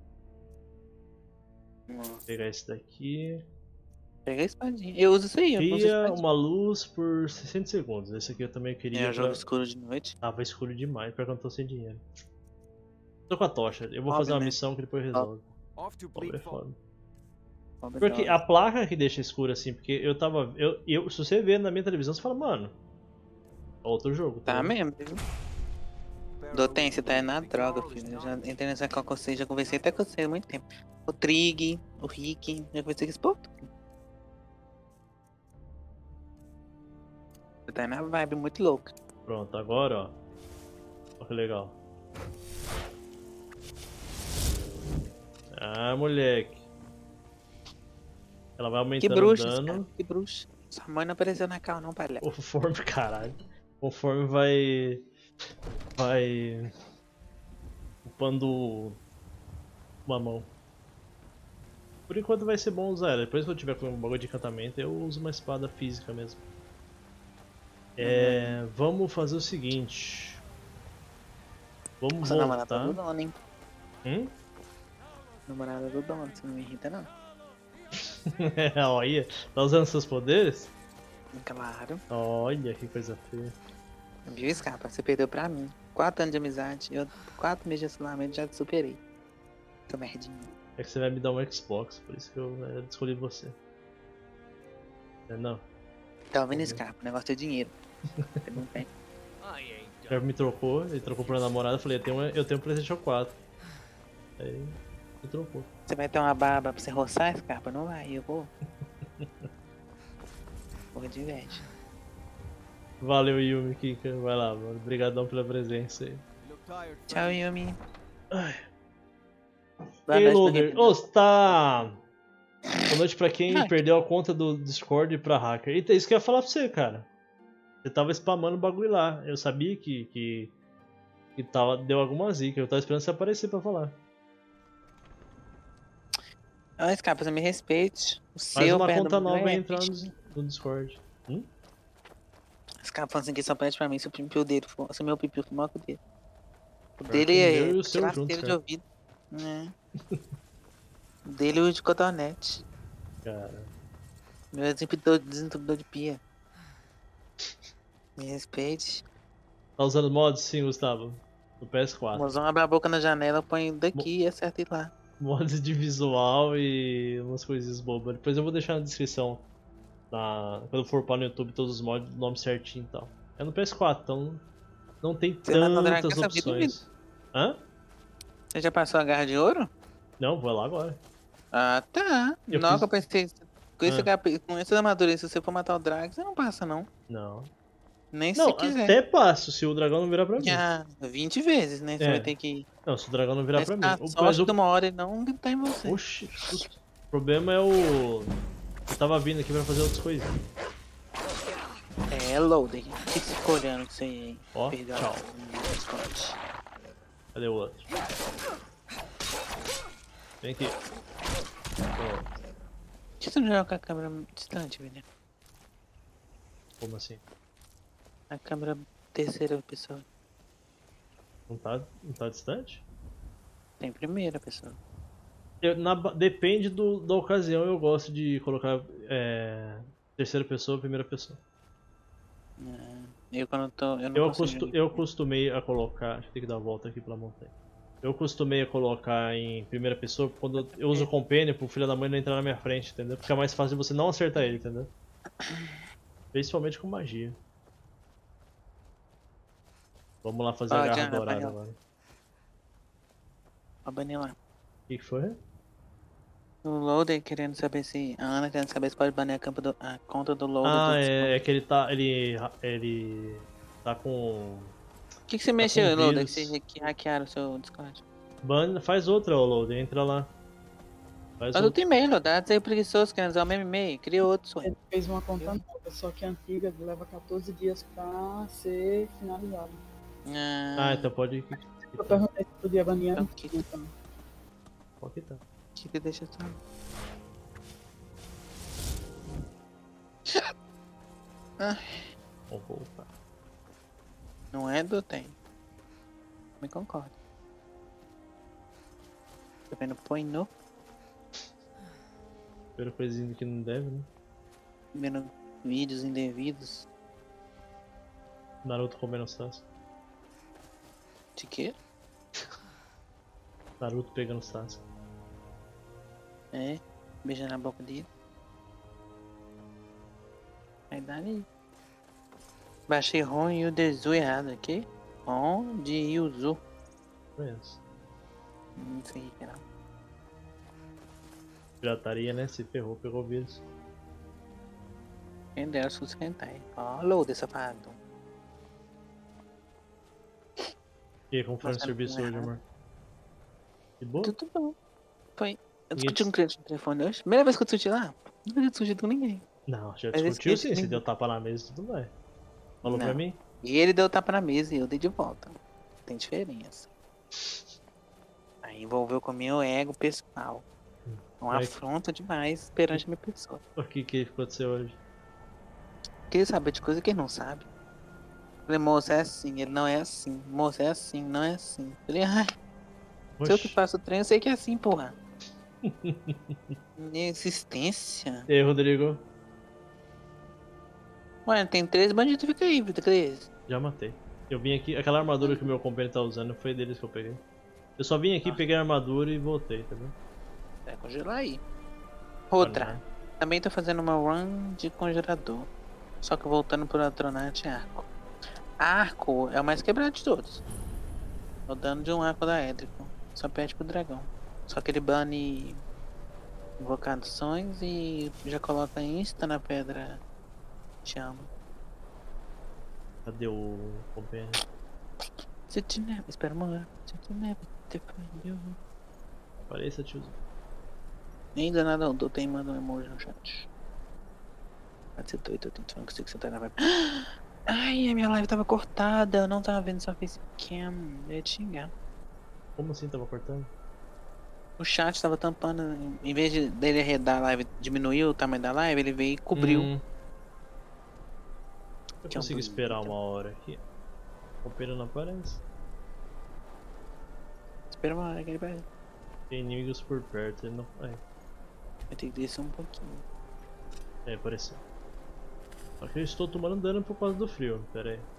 Nossa. Vou pegar esse daqui. Pega a espadinha. Eu uso isso aí, eu uso Cria espadinha. uma luz por sessenta segundos. Esse aqui eu também queria. É um jogo pra- escuro de noite. Tava escuro demais, porque eu não tô sem dinheiro. Tô com a tocha. Eu vou Pobre, fazer uma né? missão que depois resolve. Off to Pobre é bleed foda. Pobre Porque dólar. a placa que deixa escuro assim, porque eu tava. Eu, eu, se você ver na minha televisão, você fala, mano. É outro jogo. Tá ligado? mesmo, viu? Doten, você tá na droga, filho. Eu já entrei nessa call com você, já conversei até com você há muito tempo. O Trig, o Rick, já conversei com esse povo. Você tá na vibe muito louca. Pronto, agora ó. Olha que legal. Ah, moleque. Ela vai Que aumentando o bruxa, dano. cara. Que bruxa. Sua mãe não apareceu na cal, não, palha. Conforme, caralho. Conforme vai. Vai. Upando uma mão. Por enquanto vai ser bom usar ela. Depois que eu tiver com um bagulho de encantamento, eu uso uma espada física mesmo. É. Uhum. Vamos fazer o seguinte. Vamos Nossa, namorada do voltar. dono, hein? Hum? Namorada do dono, você não me irrita, não. Olha, tá usando seus poderes? Claro. Olha que coisa feia. Viu, Scarpa? Você perdeu pra mim. Quatro anos de amizade. Eu, quatro meses de relacionamento, já te superei. Tô merdinha. É que você vai me dar um Xbox, por isso que eu, eu escolhi você. É, não. Tá ouvindo, Scarpa? O negócio é dinheiro. Você não tem. O cara me trocou, ele trocou pra namorada, eu falei, eu tenho, eu tenho um PlayStation quatro. Aí me trocou. Você vai ter uma barba pra você roçar, Scarpa? Não vai, eu vou. Porra de inveja. Valeu, Yumi Kika, vai lá, mano. Obrigadão pela presença aí. Tchau, Yumi. Ai. Boa Ei, noite pra Loader, quem- ô, você tá. Boa noite pra quem Ai. perdeu a conta do Discord pra hacker. Eita, isso que eu ia falar pra você, cara. Você tava spamando o bagulho lá. Eu sabia que. que, que tava, deu alguma zica. Eu tava esperando você aparecer pra falar. Ó, Scarpa, você me respeite. O Mais seu uma perto conta do meu nova é entrando triste. no Discord. Hum? Scarpa falando assim que só pede pra mim se o pipiu dele for. Se o meu pipiu for maior que o dele. O Pior dele que o é meu e o seu churrasqueiro juntos, de cara. ouvido. É. O dele é o de cotonete. Cara. Meu é desentupidor, desentupidor de pia. Me respeite. Tá usando mods sim, Gustavo? No P S O quatro. mozão abre a boca na janela, põe daqui e acerta ele lá. Mods de visual e umas coisinhas bobas. Depois eu vou deixar na descrição. Na... Quando eu for upar no YouTube todos os mods, o nome certinho e tal. É no P S quatro, então não tem Você matou o dragão tantas essa vida, opções. Hã? Você já passou a garra de ouro? Não, vou lá agora. Ah, tá. Eu não, fiz- que eu pensei. Com, esse Ah. capi- com essa armadura, se você for matar o dragão, você não passa, não. Não. Nem Não, se quiser. até passo se o dragão não virar pra mim. Ah, vinte vezes, né? Você É. vai ter que. Não, se o dragão não virar Mas pra mim. a O, mas sorte o... de uma hora ele não tá em você. Oxi, o problema é o. Eu tava vindo aqui pra fazer outras coisinhas. É, loader. O que você ficou olhando isso aí, hein? Ó, Perdeu a- tchau. o Discord. Cadê o outro? Vem aqui. Pô, Por que você não joga com a câmera distante, velho? como assim? A câmera terceira pessoa. Não tá, não tá distante? Tem primeira pessoa. Eu, na ba- depende do, da ocasião, eu gosto de colocar é, terceira pessoa, primeira pessoa. É, eu quando tô. Eu não Eu, consigo. acostu, eu costumei a colocar. Deixa eu ter que dar a volta aqui pela montanha. Eu costumei a colocar em primeira pessoa quando eu uso o companion pro filho da mãe não entrar na minha frente, entendeu? Fica mais fácil de você não acertar ele, entendeu? Principalmente com magia. Vamos lá fazer Ó, a garra Diana, dourada vai lá. agora. Ó, banir lá. O que, que foi? O loader querendo saber se. A Ana querendo saber se pode banir a, campa do, a conta do loader Ah, do é, Discord. é que ele tá. Ele. Ele. Tá com. O que, que você com mexeu, loader? vírus. Que, você- que hackearam o seu Discord? Ban, faz outra, ô Loader, entra lá. Faz Mas outra. outro e-mail, loader. Você é preguiçoso querendo usar o mesmo e-mail. Cria outro, só. Ele fez uma conta nova, só que a antiga leva quatorze dias pra ser finalizada. Ah, então pode. Eu perguntei se podia banir. Então, que que Então. Pode quitar. que, que deixa só? Ah, Vou voltar. não é do tem. Me concordo. Tá vendo? Põe no. Primeira coisinha que não deve, né? Vendo vídeos indevidos. Naruto comendo Sasuke. De quê? Naruto pegando Sasuke. É, beijando a boca dele. Aí dá ali. Baixei ROM e o Dezu errado aqui. ROM de Yuzu. Conheço. Não sei o que era. Pirataria, né? Se ferrou, pegou vírus. Quem dera sustentar. Ó, load, safado. E aí, como foi no Nossa, serviço não é hoje, errado. amor? De boa? Tudo bom. Foi. Eu E discuti eles- com o cliente no telefone hoje. Primeira vez que eu discuti lá. Nunca tinha discutido com ninguém. Não, já Mas esse discutiu cliente sim. Se nem- deu tapa na mesa, tudo bem. Falou pra Não. mim? E ele deu tapa na mesa e eu dei de volta. Tem diferença. Aí envolveu com o meu ego pessoal. Uma Mas- afronta demais perante a minha pessoa. O que que aconteceu hoje? Queria saber de coisa que ele não sabe. Falei, moço, é assim, ele não é assim. Moço, é assim, não é assim. Falei, ai, se eu que Oxi. faço o trem, eu sei que é assim, porra. Minha existência. E aí, Rodrigo? Ué, tem três bandidos, fica aí, Vitor Cres. Já matei. Eu vim aqui, aquela armadura que o meu companheiro tá usando foi deles que eu peguei. Eu só vim aqui, peguei a armadura e voltei, tá vendo? Vai congelar aí. Outra. Olha, Também tô fazendo uma run de congelador. Só que voltando pro Atronite Arco. Arco é o mais quebrado de todos. O dano de um arco da Édrico. Só perde pro dragão. Só que ele bane invocações e já coloca insta na pedra chama. Cadê o companheiro? Se te never, espera uma hora. Se te never, te find. Pareça, tiozinho. Ainda nada, eu tô mandando um emoji no chat. Pode ser doido, eu tô tentando conseguir sentar na vibe. Ai, a minha live tava cortada, eu não tava vendo sua facecam. Eu ia te xingar. Como assim tava cortando? O chat tava tampando, em vez de dele arredar a live, diminuir o tamanho da live, ele veio e cobriu. Hum. Eu Que é um consigo bonito. esperar uma hora aqui. O companheiro não aparece. Espera uma hora que ele vai. Tem inimigos por perto, ele não. Aí, Vai ter que descer um pouquinho. aí apareceu. Só que eu estou tomando dano por causa do frio, pera aí.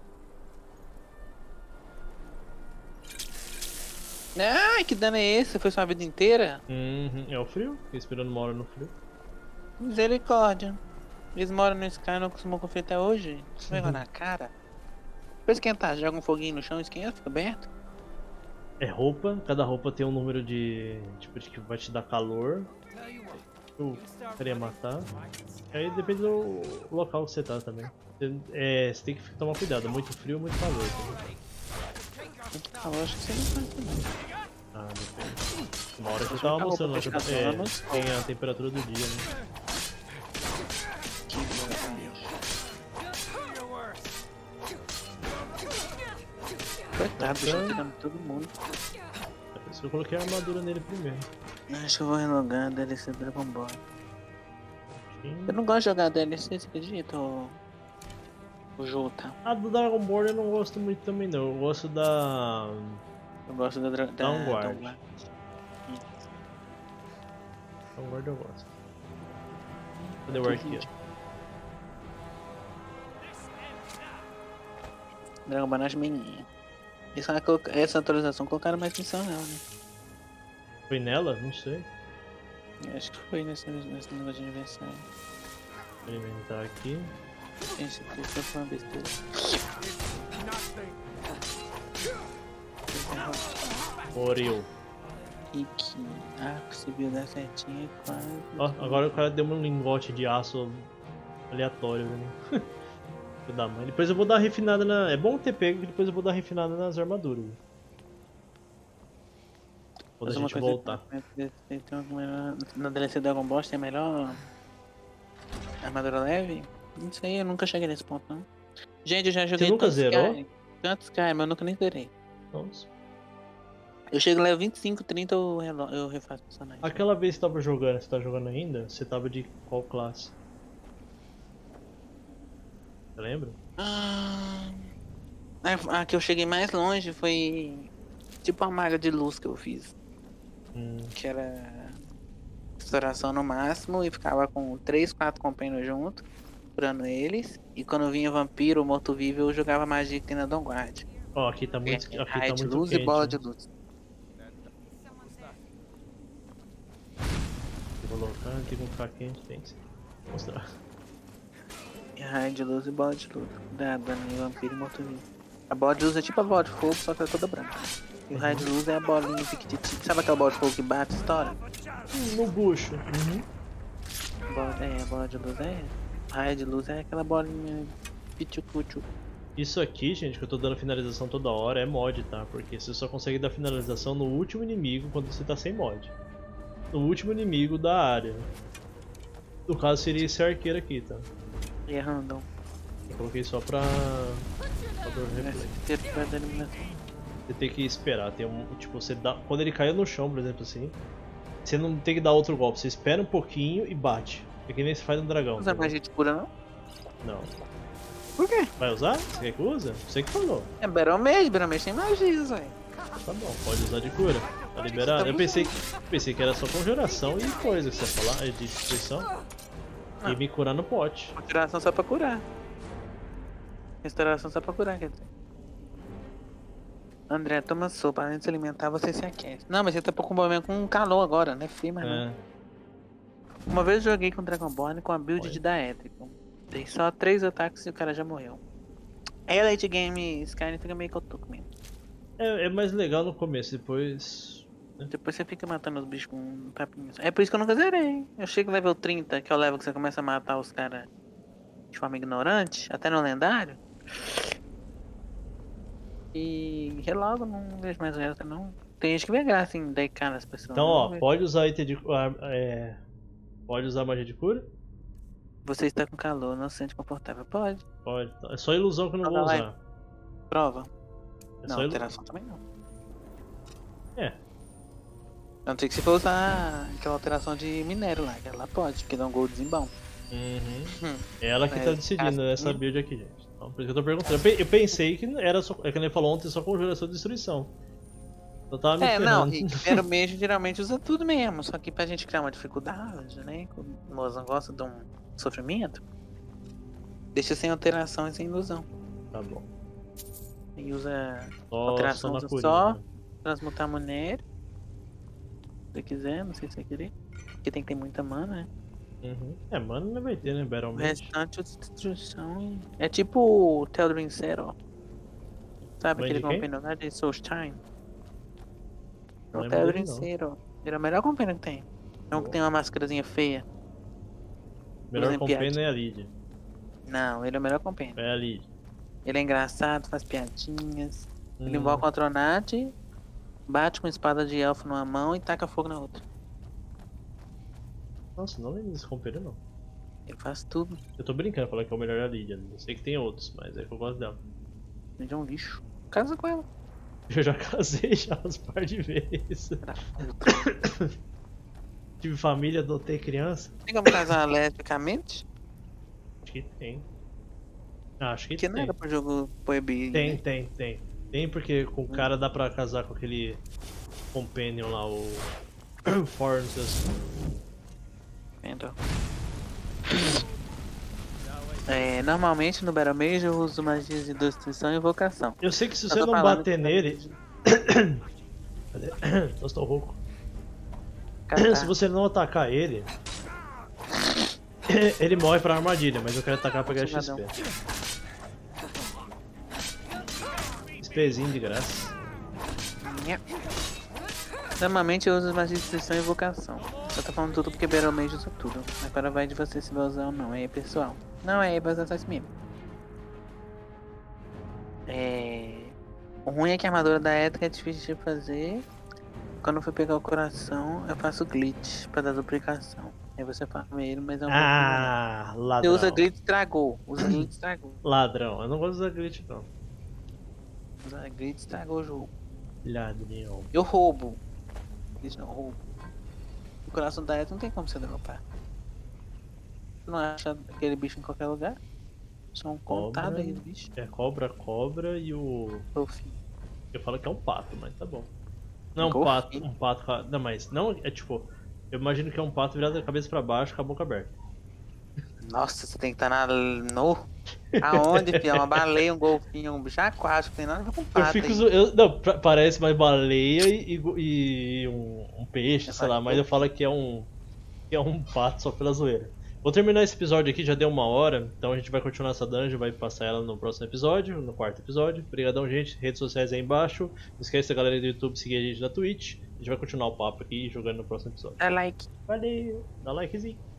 Ai, que dano é esse? Foi sua vida inteira? Uhum, é o frio? Fiquei esperando uma hora no frio. Misericórdia. Eles moram no Sky, não costumam conferir até hoje. Vai uhum. na cara. Pra esquentar, joga um foguinho no chão, esquenta, fica aberto. É roupa, cada roupa tem um número de. Tipo, de que vai te dar calor. Eu queria matar. Aí depende do local que você tá também. Você, é, você tem que tomar cuidado, muito frio, muito calor. Tá? Muito calor, acho que você não pode não. Ah, depende. Uma hora que eu tava mostrando lá, é, tem a temperatura do dia, né? Coitado, bicho, tirando todo mundo. É por isso que eu coloquei a armadura nele primeiro. Acho que eu vou relogar a D L C do Dragon Ball. Sim. Eu não gosto de jogar D L C, você acredita? O, o Jota. A do Dragon Ball eu não gosto muito também não. Eu gosto da. Eu gosto da Dragon Ball. Downward. Downward eu gosto. Cadê o Arqueiro? Dragon Ball Menino. Essa atualização colocaram mais missão nela, né? Foi nela? Não sei. Eu acho que foi nesse, nesse negócio de aniversário. Vou alimentar aqui. Esse aqui foi uma besteira. Oreo. Rick. Ah, conseguiu dar certinho quase. Ó, agora o cara deu um lingote de aço aleatório pra mim. Da mãe. Depois eu vou dar uma refinada na. É bom ter pego, que depois eu vou dar uma refinada nas armaduras. Quando a gente voltar. Tem uma, na D L C do Dragon Ball tem a melhor armadura leve? Não sei, eu nunca cheguei nesse ponto não. Gente, eu já joguei. Você nunca zerou? Sky. Tantos caras, mas eu nunca nem zerei. Nossa. Eu chego level vinte e cinco, trinta, eu, relo- eu refaço o personagem. Aquela vez que você tava jogando, você tá jogando ainda? Você tava de qual classe? Você lembra? Ah, a a que eu cheguei mais longe foi tipo a maga de luz que eu fiz. Hum. Que era restauração no máximo e ficava com três, quatro companheiros junto, curando eles. E quando vinha vampiro ou morto-vivo, eu jogava magia que tem na Dawnguard. Ó, aqui tá muito, É, aqui raio tá de muito luz quente. e bola né? de luz. Eu vou colocar, tem como ficar quente, tem que ser. Vou mostrar. E raio de luz e bola de luz. Dá dano em vampiro e morto-vivo. A bola de luz é tipo a bola de fogo, só que é toda branca. E o raio de luz é a bolinha piquititi. Sabe aquela bola de fogo que bate e estoura? Hum, No bucho. Uhum. Bola- é, a bola de luz é. Raio de luz é aquela bolinha pitucutu. Isso aqui, gente, que eu tô dando finalização toda hora, é mod, tá? Porque você só consegue dar finalização no último inimigo quando você tá sem mod. No último inimigo da área. No caso seria esse arqueiro aqui, tá? E é random. Eu coloquei só pra... Só pra replay. Ter perto da eliminação. Você tem que esperar, tem um... Tipo, você dá... Quando ele caiu no chão, por exemplo, assim... Você não tem que dar outro golpe, você espera um pouquinho e bate. É que nem se faz no dragão. Não usa entendeu? magia de cura, não? Não. Por quê? Vai usar? Você quer que use? Você que falou. É Battle Mage, Battle Mage tem magias, velho. Tá bom, pode usar de cura. Tá liberado. Eu pensei que, pensei que era só conjuração e coisa que você ia falar, de destruição. E me curar no pote. Conjuração só pra curar. Restauração só pra curar, quer dizer. André, toma sopa. Além de se alimentar, você se aquece. Não, mas você tá com problema com calor agora, né? Frio, mas não. É. Uma vez eu joguei com Dragonborn com a build Oi. de Daedric. Dei só três ataques e o cara já morreu. Aí a late game Skyrim fica meio cotuco mesmo. É, é mais legal no começo, depois. Depois você fica matando os bichos com um papinho. É por isso que eu nunca zerei. Eu chego level trinta, que é o level que você começa a matar os caras de forma ignorante, até no lendário. E relogo, não vejo mais essa não. Tem gente que vê graça em D K nas pessoas. Então, não ó, vejo. pode usar item de. ah, É, pode usar magia de cura? Você está com calor, não se sente confortável. Pode. Pode. É só ilusão que eu não vou Joga lá. usar. Prova. É não, só ilu- alteração também não. É. A não ser que você for usar aquela alteração de minério lá, que ela pode, que dá um goldzão bom. Uhum. Hum. É ela que tá Mas, decidindo assim- essa build aqui, gente. Então, por isso que eu tô perguntando. Eu pe- Eu pensei que era só. É que ele falou ontem, só conjuração e destruição. Eu tava me É, não, ferrando. e Battle Mage geralmente usa tudo mesmo, só que pra gente criar uma dificuldade, né? Como o Mozan gosta de um sofrimento, deixa sem alteração e sem ilusão. Tá bom. E usa Só, alteração só na usa curinha. só né? transmutar minério. Se você quiser, não sei se você querer. Porque tem que ter muita mana, né? Uhum. É, mano, não vai ter, né? Battle O Mage. restante é destruição. e- É tipo o Teldrin Zero. Sabe Mãe aquele de quem? companheiro lá de Soulshine? Não O lembro Teldrin dele, não. Zero. Ele é o melhor companheiro que tem. Não que tem uma máscarazinha feia. Melhor Usem companheiro piadinha. é a Lydia. Não, ele é o melhor companheiro. É a Lydia. Ele é engraçado, faz piadinhas. Ele Hum. invoca o Atronate, bate com espada de elfo numa mão e taca fogo na outra. Nossa, não lembro desse companheiro, não. Ele faz tudo. Eu tô brincando, falando que é o melhor da Lydia. Eu sei que tem outros, mas é que eu gosto dela. Ele é um lixo. Casa com ela. Eu já casei já umas par de vezes. Tive família, adotei criança. Tem como casar lesbicamente? Acho que tem. Ah, acho que Porque não tem. era pro jogo proibir. Tem, né? tem, tem. Tem porque com o cara dá pra casar com aquele companion lá, o Fornes. Então. É, normalmente no Battle Mage eu uso magias de destruição e invocação. Eu sei que se Eu você tô não falando bater que- nele. Cadê? Eu estou rouco. Catar. Se você não atacar ele, ele morre pra armadilha, mas eu quero atacar pra ganhar X P. XPzinho de graça. Nhé. Normalmente eu uso magias de destruição e invocação. Eu tô falando tudo porque Battle Mage usa tudo. Agora vai de você se vai usar ou não, aí é pessoal. Não, é vai usar só isso mesmo. É... O ruim é que a armadura da Ética é difícil de fazer. Quando eu for pegar o coração, eu faço glitch pra dar duplicação. Aí você farma ele, mas é um Ah, pouquinho. Você ladrão. usa glitch, estragou. Usa glitch, estragou. Ladrão. Eu não gosto de usar glitch, não. A Grid estragou o jogo. Ladrão. Eu roubo. Grid não, roubo. O coração da Ed não tem como você dropar. Você não acha aquele bicho em qualquer lugar? São contados aí os bichos. É cobra, cobra e o... Golfinho. Eu falo que é um pato, mas tá bom. Não, um Golfinho. pato, um pato... Não, mas não é tipo... Eu imagino que é um pato virado da cabeça pra baixo com a boca aberta. Nossa, você tem que estar na... No... Aonde, filho? Uma baleia, um golfinho, um bicho aquático, tem nada a ver com pato. Eu fico... aí. zo- Eu, não, pra- parece mais baleia e, e- e um, um peixe, É sei lá, mais mas eu falo que é um... Que é um pato só pela zoeira. Vou terminar esse episódio aqui, já deu uma hora, então a gente vai continuar essa dungeon, vai passar ela no próximo episódio, no quarto episódio. Obrigadão, gente. Redes sociais aí embaixo. Não esquece da galera do YouTube seguir a gente na Twitch. A gente vai continuar o papo aqui jogando no próximo episódio. É like. Valeu! Dá likezinho.